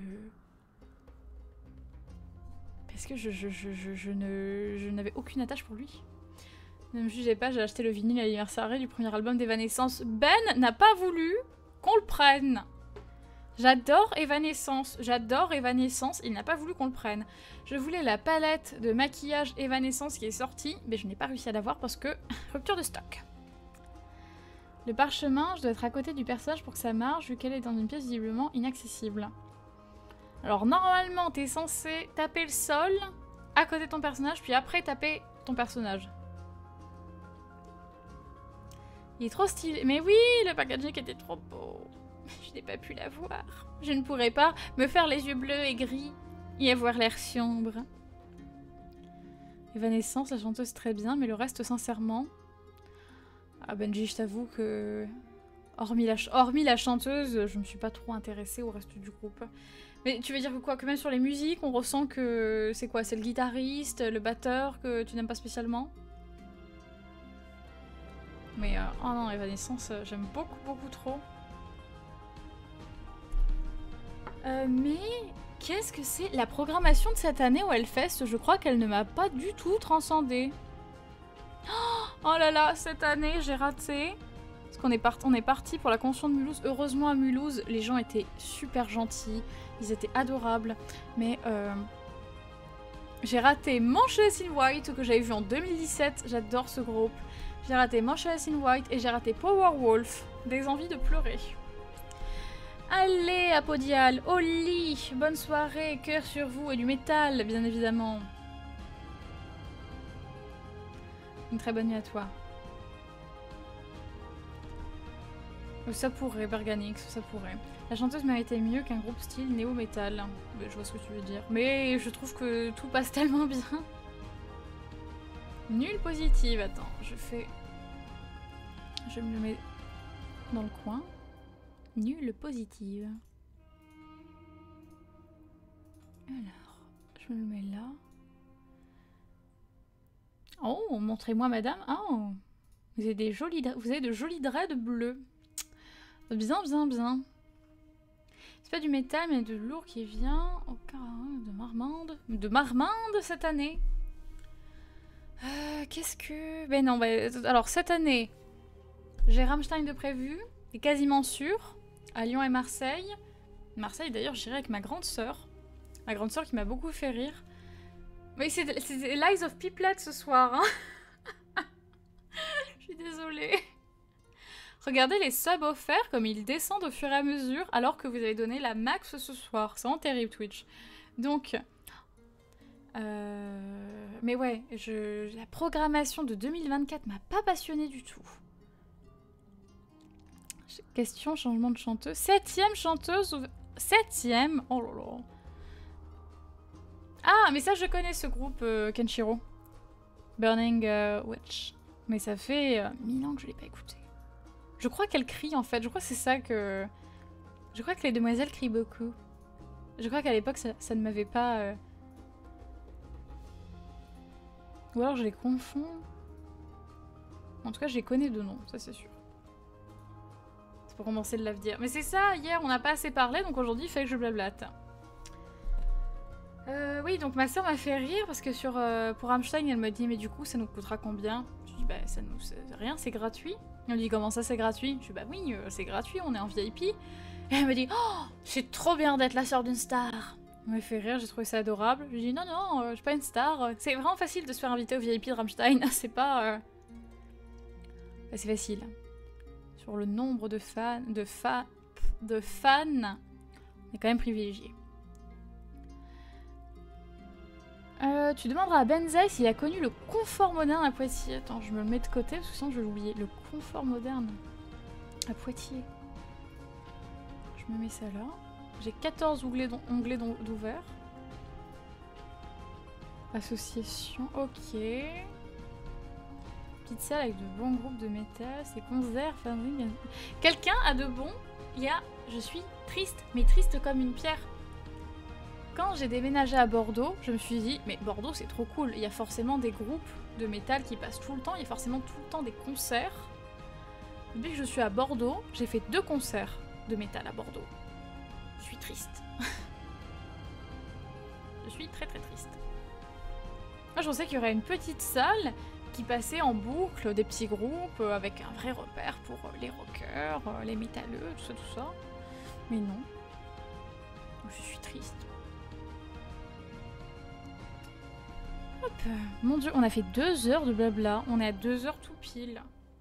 Parce que je, je, je, je, je ne, je n'avais aucune attache pour lui. Ne me jugez pas, j'ai acheté le vinyle à l'anniversaire du premier album d'Evanescence. Ben n'a pas voulu qu'on le prenne. J'adore Evanescence, j'adore Evanescence, il n'a pas voulu qu'on le prenne. Je voulais la palette de maquillage Evanescence qui est sortie, mais je n'ai pas réussi à l'avoir parce que rupture de stock. Le parchemin, je dois être à côté du personnage pour que ça marche, vu qu'elle est dans une pièce visiblement inaccessible. Alors normalement, t'es censé taper le sol à côté de ton personnage, puis après taper ton personnage. Il est trop stylé. Mais oui, le packaging était trop beau. Je n'ai pas pu l'avoir. Je ne pourrais pas me faire les yeux bleus et gris et avoir l'air sombre. Evanescence, la chanteuse très bien, mais le reste, sincèrement... Ah Benji, je t'avoue que... hormis, la hormis la chanteuse, je me suis pas trop intéressée au reste du groupe. Mais tu veux dire que quoi? Que même sur les musiques, on ressent que c'est quoi? C'est le guitariste, le batteur que tu n'aimes pas spécialement? Mais euh, oh non, Evanescence, euh, j'aime beaucoup, beaucoup trop. Euh, mais qu'est-ce que c'est? La programmation de cette année au Hellfest, je crois qu'elle ne m'a pas du tout transcendée. Oh là là, cette année, j'ai raté. Parce qu'on est, part on est parti pour la convention de Mulhouse. Heureusement, à Mulhouse, les gens étaient super gentils. Ils étaient adorables. Mais euh, j'ai raté Motionless in White, que j'avais vu en deux mille dix-sept. J'adore ce groupe. J'ai raté Motionless in White et j'ai raté Powerwolf. Des envies de pleurer. Allez, Apodial, au lit. Bonne soirée, cœur sur vous et du métal, bien évidemment. Une très bonne nuit à toi. Ça pourrait, Berganix, ça pourrait. La chanteuse méritait mieux qu'un groupe style néo-metal. Je vois ce que tu veux dire. Mais je trouve que tout passe tellement bien. Nul positive. Attends, je fais... Je me le mets dans le coin. Nul positive. Alors, je me le mets là. Oh, montrez-moi, madame. Oh, vous avez des jolis, vous avez de jolis dreads bleus. Bien, bien, bien. C'est pas du métal, mais de lourd qui vient. Oh, de Marmande. De Marmande cette année. Euh, Qu'est-ce que... Ben non, bah, alors cette année, j'ai Rammstein de prévu. C'est quasiment sûr. À Lyon et Marseille. Marseille, d'ailleurs, j'irai avec ma grande sœur. Ma grande sœur qui m'a beaucoup fait rire. Mais c'est Lies of Piplet ce soir. Hein. Je suis désolée. Regardez les subs offerts comme ils descendent au fur et à mesure alors que vous avez donné la max ce soir. C'est vraiment terrible Twitch. Donc... Euh... Mais ouais, je... la programmation de deux mille vingt-quatre m'a pas passionnée du tout. Question, changement de chanteuse. Septième chanteuse ou... Septième? Oh là là. Ah, mais ça je connais ce groupe euh, Kenshiro. Burning uh, Witch. Mais ça fait euh, mille ans que je l'ai pas écouté. Je crois qu'elle crie en fait, je crois que c'est ça que... Je crois que les demoiselles crient beaucoup. Je crois qu'à l'époque ça, ça ne m'avait pas... Euh... Ou alors je les confonds. En tout cas je les connais de nom, ça c'est sûr. C'est pour commencer de l'avenir. Mais c'est ça, hier on n'a pas assez parlé, donc aujourd'hui il fait que je blablate. Euh, oui, donc ma soeur m'a fait rire parce que sur, euh, pour Rammstein, elle m'a dit mais du coup ça nous coûtera combien? Je dis bah ça nous... rien, c'est gratuit. Elle me dit comment ça c'est gratuit? Je dis bah oui, euh, c'est gratuit, on est en V I P. Et elle me dit oh, c'est trop bien d'être la sœur d'une star. Elle m'a fait rire, j'ai trouvé ça adorable. Je lui dis non non, euh, je suis pas une star. C'est vraiment facile de se faire inviter au V I P de Rammstein, c'est pas... Euh... Bah, c'est facile. Sur le nombre de fans, de, fa... de fans, on est quand même privilégié. Euh, tu demanderas à Benzaï s'il a connu le confort moderne à Poitiers. Attends, je me le mets de côté parce que sinon je vais l'oublier. Le confort moderne à Poitiers. Je me mets ça là. J'ai quatorze onglets d'ouverts. Association, ok. Petite salle avec de bons groupes de métal. C'est concert, fanzine. Quelqu'un a de bons? Il y a... Je suis triste, mais triste comme une pierre. Quand j'ai déménagé à Bordeaux, je me suis dit, mais Bordeaux c'est trop cool, il y a forcément des groupes de métal qui passent tout le temps, il y a forcément tout le temps des concerts. Depuis que je suis à Bordeaux, j'ai fait deux concerts de métal à Bordeaux. Je suis triste. Je suis très très triste. Moi je pensais qu'il y aurait une petite salle qui passait en boucle des petits groupes avec un vrai repère pour les rockers, les métalleux, tout ça, tout ça. Mais non. Je suis triste. Hop. Mon dieu, on a fait deux heures de blabla. On est à deux heures tout pile.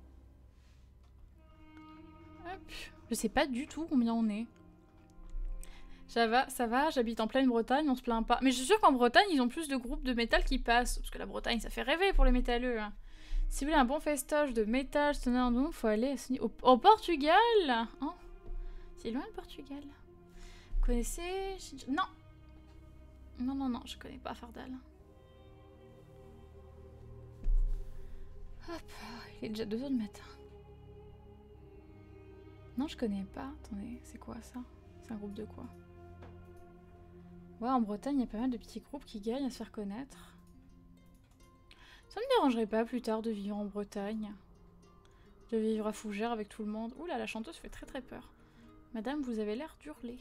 Hop. Je sais pas du tout combien on est. Ça va, ça va, j'habite en pleine Bretagne, on se plaint pas. Mais je suis sûre qu'en Bretagne, ils ont plus de groupes de métal qui passent. Parce que la Bretagne, ça fait rêver pour les métalleux. Hein. Si vous voulez un bon festoche de métal, tenez un nom, faut aller au, au Portugal. Hein, c'est loin le Portugal. Vous connaissez... Non. Non, non, non, je connais pas Fardal. Hop, il est déjà deux heures du matin. Non, je connais pas. Attendez, c'est quoi ça? C'est un groupe de quoi? Ouais, en Bretagne, il y a pas mal de petits groupes qui gagnent à se faire connaître. Ça me dérangerait pas plus tard de vivre en Bretagne. De vivre à Fougères avec tout le monde. Oula, la chanteuse fait très très peur. Madame, vous avez l'air d'hurler.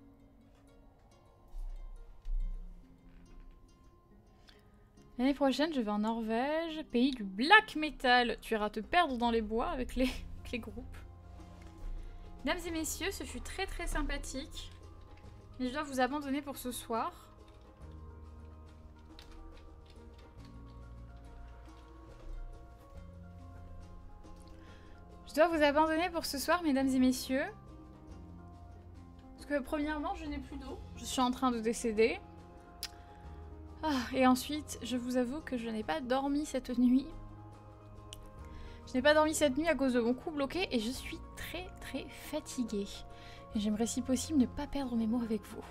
L'année prochaine, je vais en Norvège, pays du black metal. Tu iras te perdre dans les bois avec les, avec les groupes. Mesdames et messieurs, ce fut très très sympathique. Mais je dois vous abandonner pour ce soir. Je dois vous abandonner pour ce soir, mesdames et messieurs. Parce que premièrement, je n'ai plus d'eau. Je suis en train de décéder. Ah, et ensuite, je vous avoue que je n'ai pas dormi cette nuit. Je n'ai pas dormi cette nuit à cause de mon cou bloqué et je suis très très fatiguée. Et j'aimerais si possible ne pas perdre mes mots avec vous.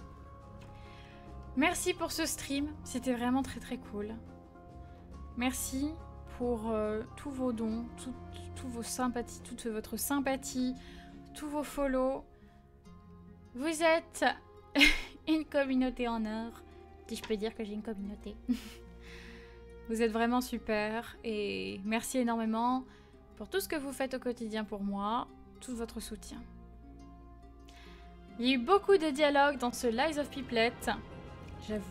Merci pour ce stream, c'était vraiment très très cool. Merci pour euh, tous vos dons, tout, tous vos sympathies, toute votre sympathie, tous vos follow. Vous êtes une communauté en or. Si je peux dire que j'ai une communauté. Vous êtes vraiment super et merci énormément pour tout ce que vous faites au quotidien pour moi, tout votre soutien. Il y a eu beaucoup de dialogues dans ce Lies of Piplet, j'avoue.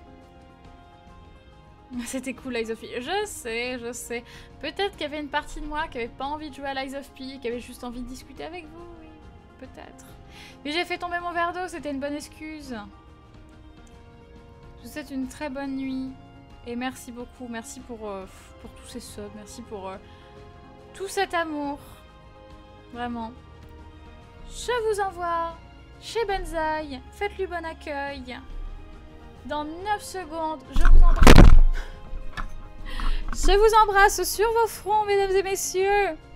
C'était cool Lies of P. Je sais, je sais. Peut-être qu'il y avait une partie de moi qui avait pas envie de jouer à Lies of P, qui avait juste envie de discuter avec vous, oui. Peut-être. Mais j'ai fait tomber mon verre d'eau, c'était une bonne excuse. Je vous souhaite une très bonne nuit. Et merci beaucoup, merci pour, euh, pour tous ces subs, merci pour euh, tout cet amour. Vraiment. Je vous envoie chez Benzaï. Faites-lui bon accueil. Dans neuf secondes, je vous embrasse. Je vous embrasse sur vos fronts, mesdames et messieurs.